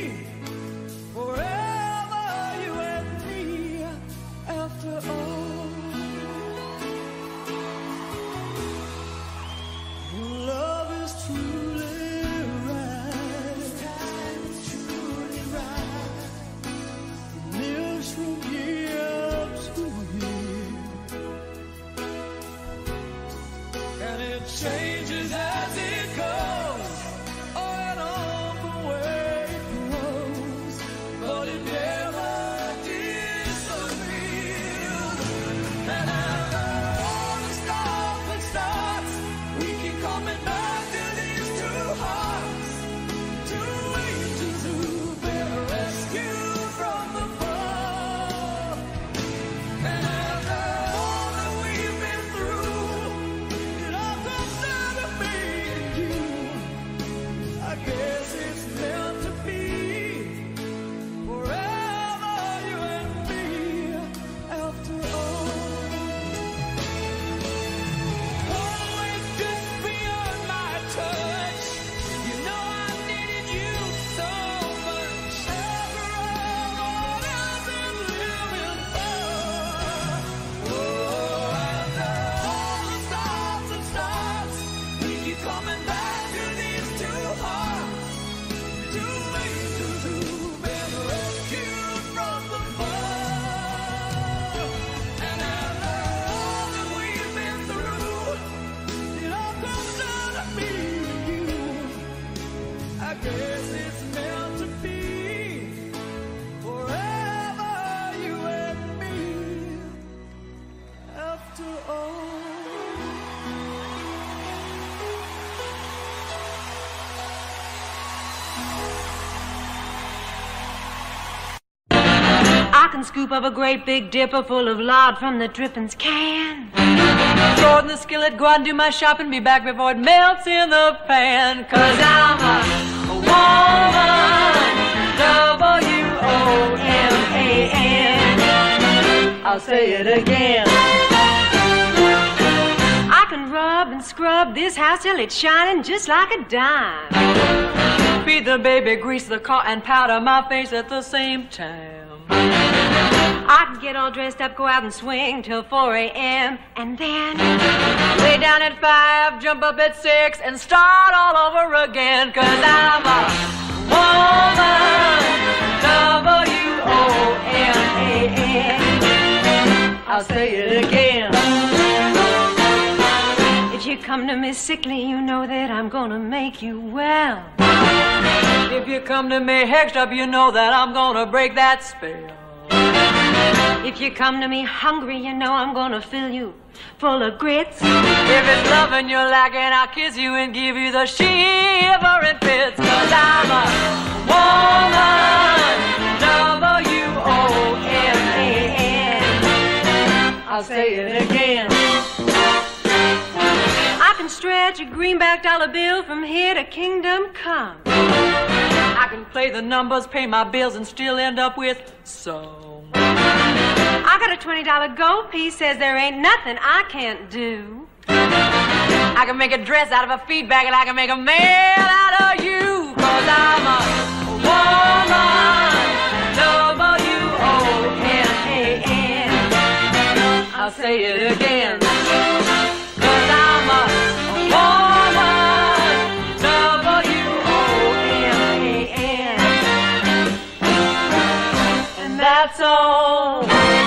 forever, you and me, after all. Love is truly right. Time is truly right. It lives from year to year, and it changes as it goes, on on the way it grows, but it never disappears. And after all the stops and starts, we keep coming back to these two hearts, two angels who've been rescued from the fall. And after all that we've been through, it all comes down to me and you. I guess it's meant to be forever, you and me, after all. Always just beyond my touch, you know I needed you so much. After all, what I've been living for. Oh, after all the stops and starts, we keep coming back to these two hearts, two angels who've been rescued from the fall. And after all that we've been through, it all comes down to me and you. I guess it's meant to be forever, you and me, after all. I can scoop up a great big dipper full of lard from the drippings can. Throw it in the skillet, go out and do my shopping, be back before it melts in the pan. 'Cause I'm a woman, W O M A N. I'll say it again. I can rub and scrub this house till it's shining just like a dime. Feed the baby, grease the car, and powder my face at the same time. I can get all dressed up, go out and swing till four a m and then Lay down at five, jump up at six, and start all over again. 'Cause I'm a woman, come to me sickly, you know that I'm gonna make you well. If you come to me hexed up, you know that I'm gonna break that spell. If you come to me hungry, you know I'm gonna fill you full of grits. If it's loving you're lacking, I'll kiss you and give you the shivering fits. Cause I'm a woman, W O M A N. I'll say it again. I can stretch a greenback dollar bill from here to kingdom come. I can play the numbers, pay my bills, and still end up with some. I got a twenty dollar gold piece, says there ain't nothing I can't do. I can make a dress out of a feed bag, and I can make a man out of you. Cause I'm a woman, W O M A N. I'll say it again. Cause I'm a woman, W O M A N. And that's all.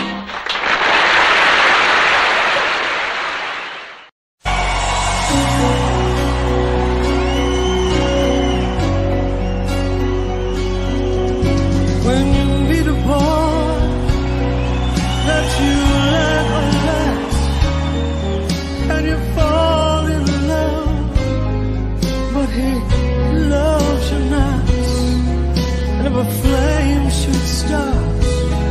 When you meet a boy that you like a lot, and you fall in love, but he loves you not, and if a flame should start,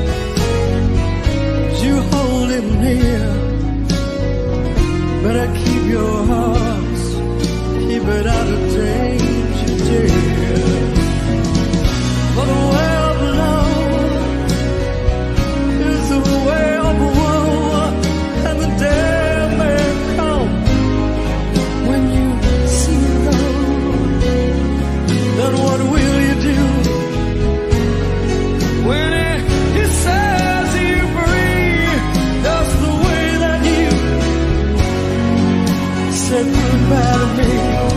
you hold him near. Better keep your heart, keep it out of danger, dear. For the way of love is the way of woe, and the day may come when you see love. Then what will you do when he, he says you free, just the way that you said goodbye to me?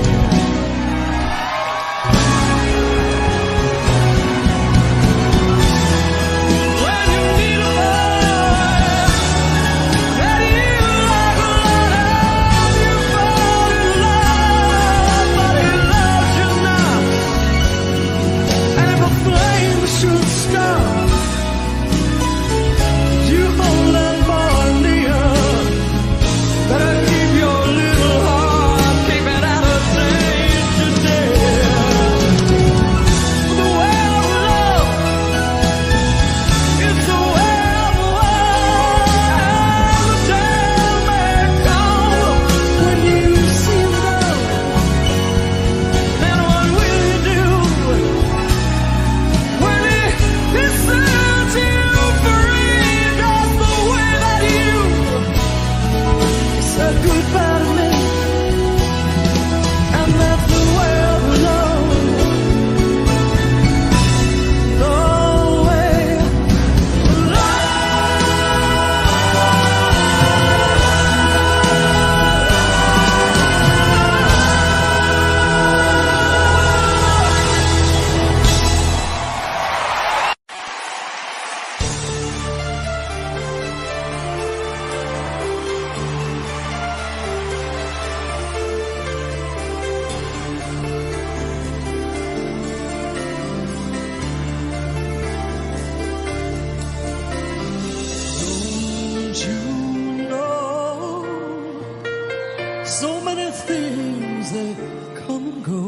So many things that come and go,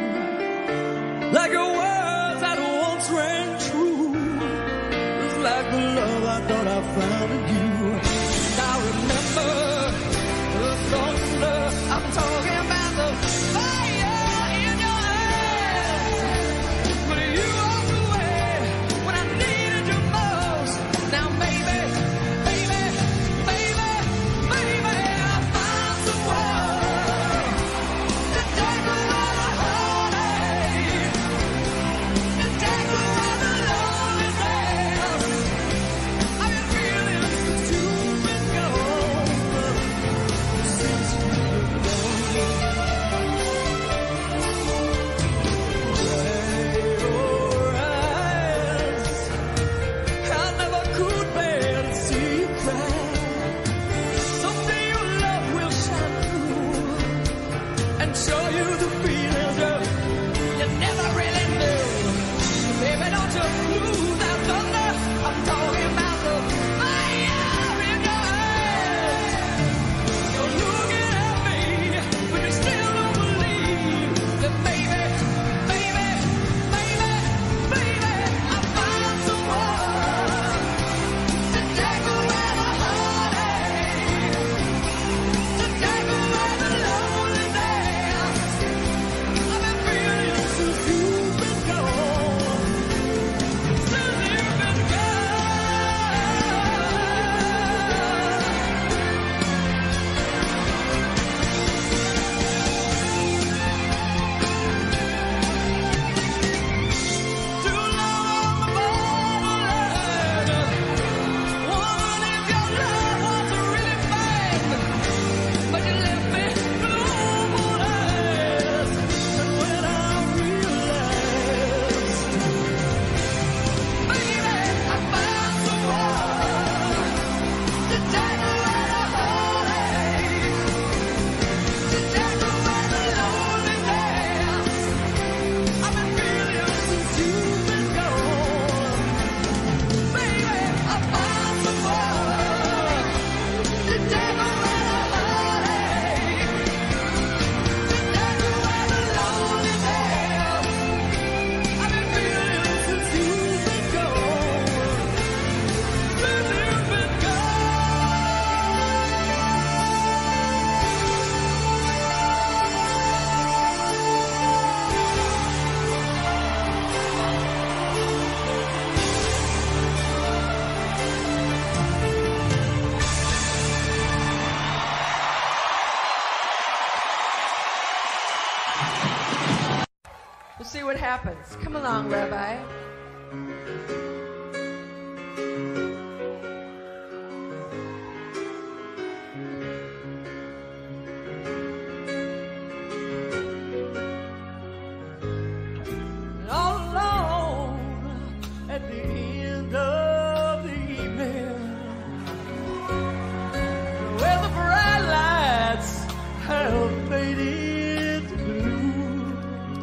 like your words that once rang true. It's like the love I thought I found in you. Now remember the thunder, I'm talking about the fire in your eyes. When you walked away, when I needed you most. Now baby, baby, baby, baby, I found someone to take away the heartache, to take away the loneliness I've been feeling too See what happens. Come along, Rabbi. All alone at the end of the evening, where the bright lights have faded to blue.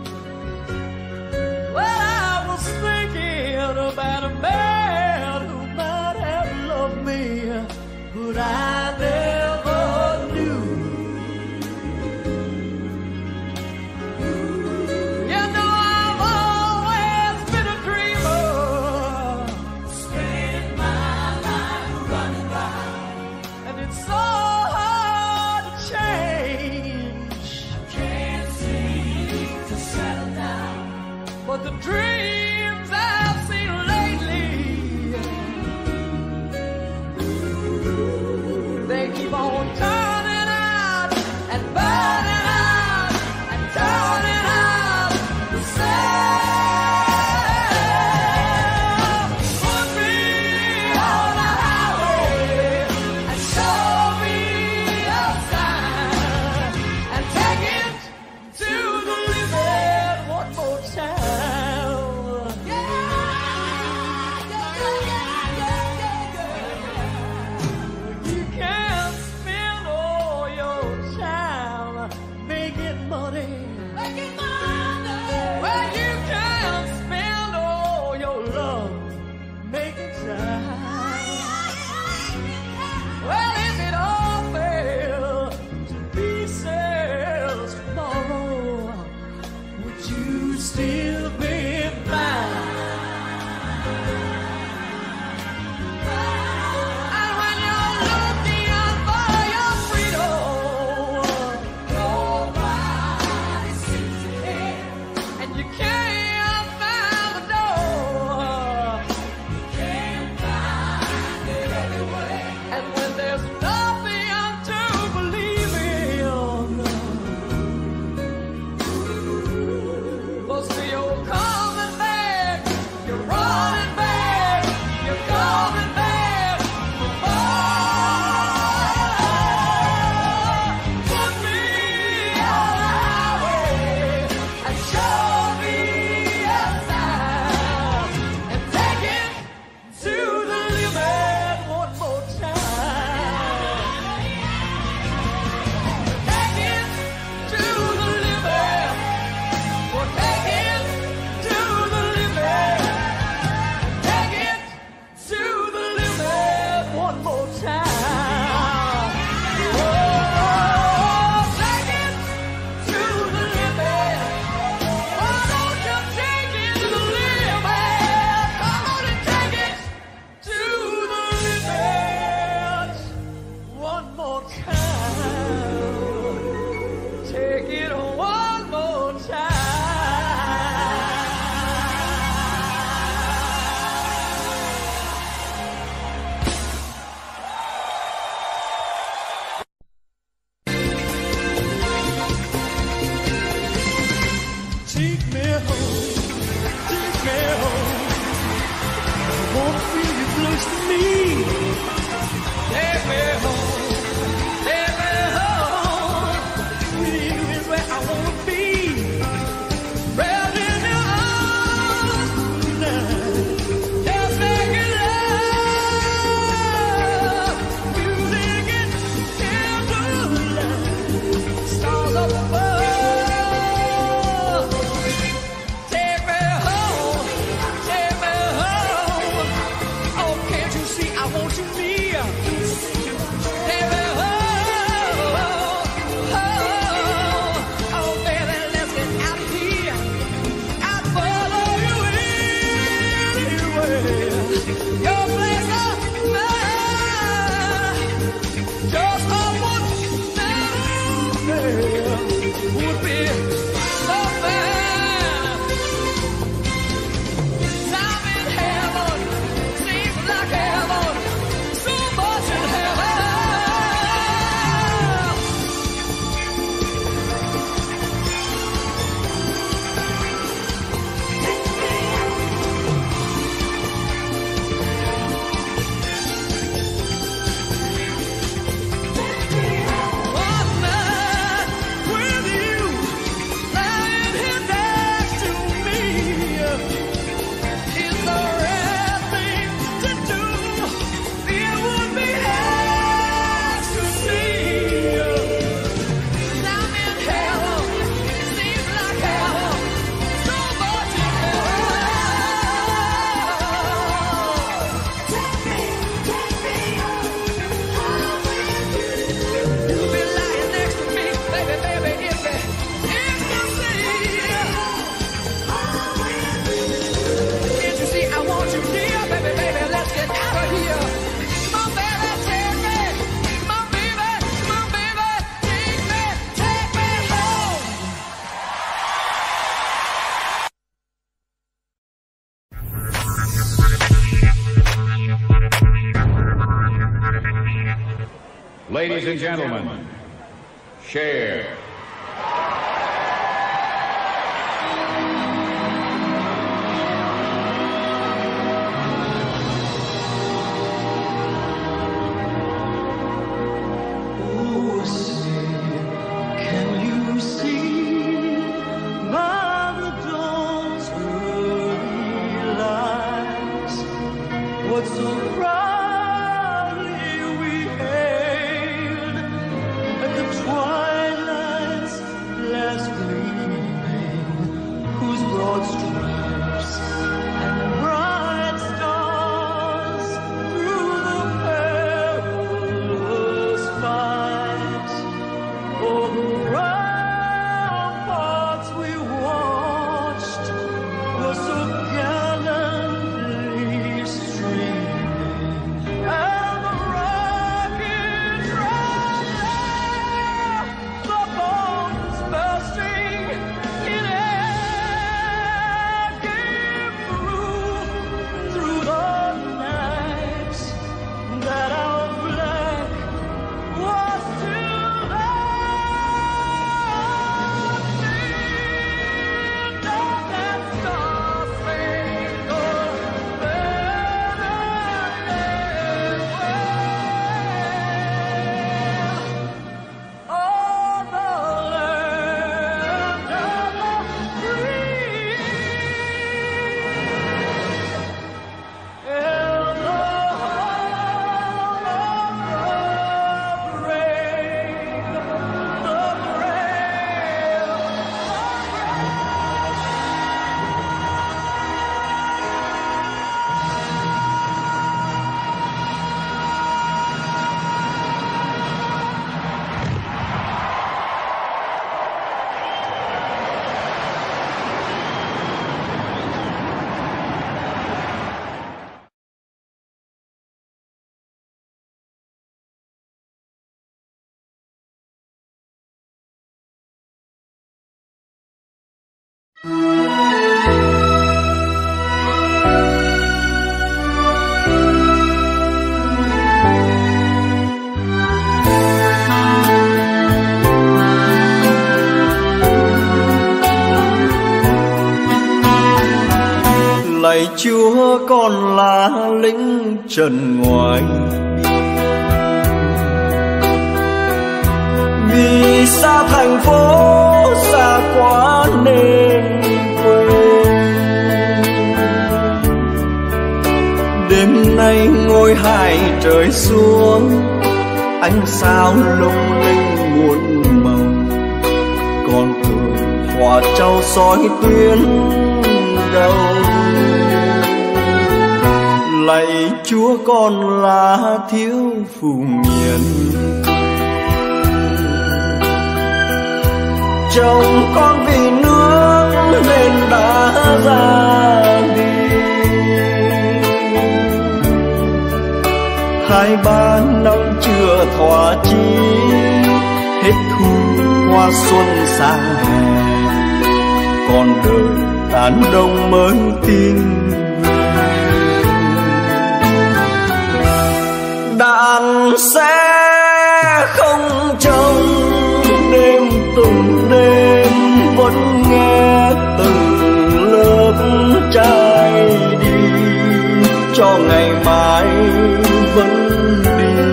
Well, I was thinking about a man who might have loved me, but I never knew. You know, I've always been a dreamer, spend my life running round, and it's so hard to change. Can't seem to settle down, but the dreams I've seen lately, they keep on turning out and burning out and turning out the same. Put me on the highway and show me a sign and take it to the limit one more time. Yeah, yeah, yeah, yeah, yeah, yeah. You can't spend all your time making money. Making money. Well, you can't spend all your love making time. Well, if it all fell to pieces tomorrow, would you still be mine? And when you're looking for your freedom, nobody seems to care, and you can't find the door. You can't find it anywhere. And when there's nothing to believe in, but still you're coming back, you're running back, you're coming back for more. Put me on the highway and show me a sign and take it to the limit one more time. Take it to the limit. We'll take it to the limit. Take it to the limit one more time. Oh, take it to the limit. Why don't you take it to the limit? Come on and take it to the limit one more time. Take it one more time. Take me home, take me home. I wanna feel you close to me. Take me home, take me home. With you is where I wanna be. Wrapped in your arms tonight. Just making love. Music and candlelight. Stars up above. Take me home, take me home. Oh, can't you see I want you near? Take me home, home. Oh, baby, let's get out of here. I'd follow you anywhere. Your place of mine. Just a one night there would be so fine. Time in heaven seems like heaven, so much in heaven. Ladies and gentlemen, Cher. Lạy Chúa, con là lính trần ngoài vì xa thành phố, xa quá nên quên. Đêm nay ngôi hai trời xuống, ánh sao lung linh muôn màu, con cười hòa trao soi tuyến đầu. Lạy Chúa, con là thiếu phụ miền, chồng con vì nước nên đã ra đi. Hai ba năm chưa thỏa chí, hết thu hoa xuân sang hè, còn đời tàn đông mới tin đàn sẽ không trông. Đêm từng đêm vẫn nghe từng lớp trai đi, cho ngày mai vẫn đi.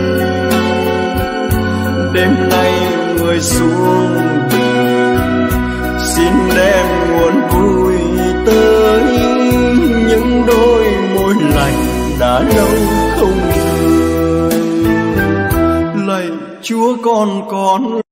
Đêm nay người xuống đời, xin đem nguồn vui tới những đôi môi lành đã lâu không người. Lạy Chúa, con con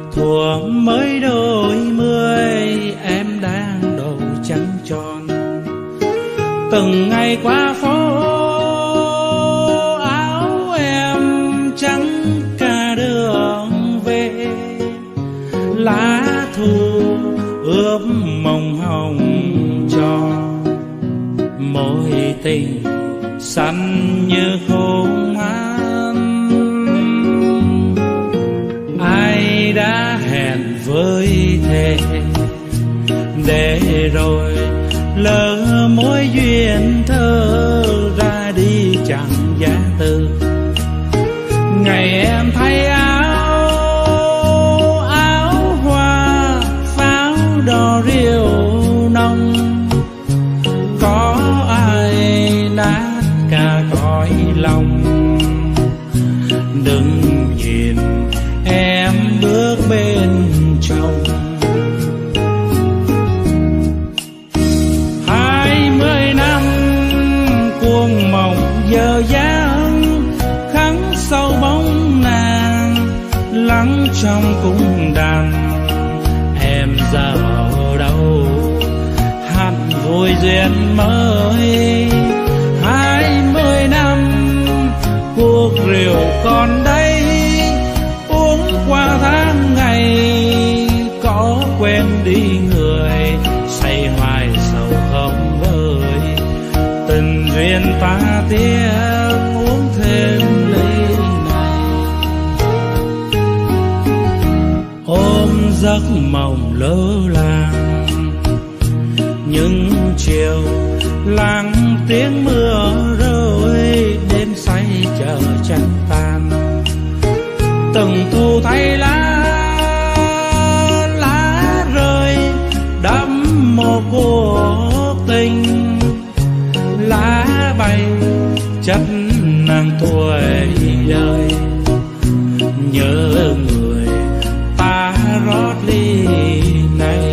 thuở mới đôi mươi em đang đầu trắng tròn, từng ngày qua phố áo em trắng cả đường về, lá thu ướp mồng hồng cho mối tình xanh như khung an. Ai đã hẹn với thề để rồi lỡ mối duyên thơ ra đi chẳng giá từ. Ngày em thay áo áo hoa pháo đỏ rượu nồng, có ai nát cả cõi lòng. Đừng nhìn em bước bên chồng, hai mươi năm cuồng mộng giờ dáng khắng sau bóng nàng, lắng trong cung đàn. Em giờ ở đâu hát vui duyên mới, hai mươi năm cuộc rượu còn đây, uống qua tháng ngày có quên đi người, say hoài sầu không vơi. Tình duyên ta tiếc uống thêm ly này, ôm giấc mộng lơ làng. Những chiều lặng tiếng mưa rơi, đêm say chờ trăng tan. Từng thu thay lá lá rơi đắm một cuộc tình, lá bay chất nàng tuổi đời. Nhớ người ta rót ly này,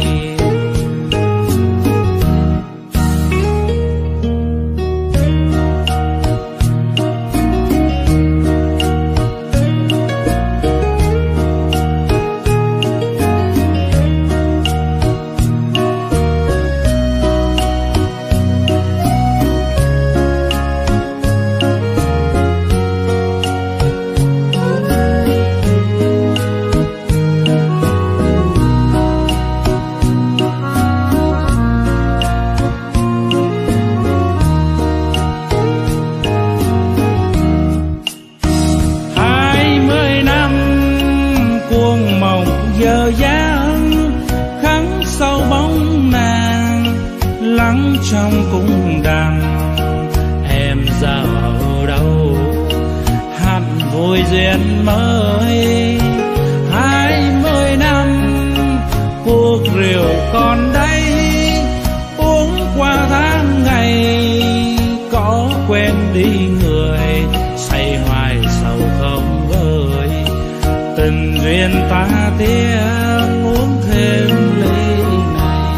giờ dáng khắng sau bóng nàng, lắng trong cung đàn. Em giờ ở đâu hát vui duyên mới, hai mươi năm cuộc rượu còn đây, uống qua tháng ngày có quên đi người, say hoài sầu không vơi. Tình duyên ta tiếc uống thêm ly này,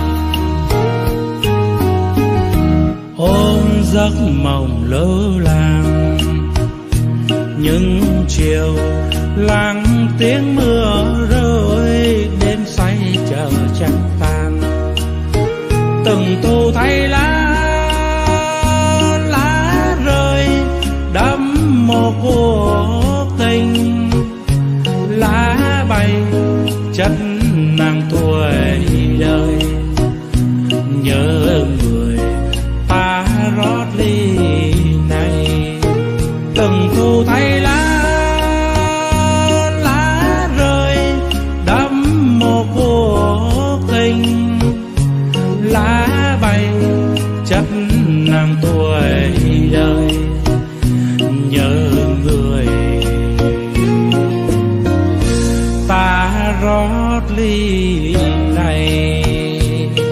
ôm giấc mộng lơ làng. Những chiều lặng tiếng mưa rơi, đêm say chờ trăng tan. Từng thu thay lá lá rơi đắm một cuộc tình, lá bay chất nàng tuổi đời. Nhớ người ta rót ly này, từng thu thay lá lá rơi đắm một cuộc tình, lá bay chất nàng tuổi đời. Nhớ người ta rót ly này.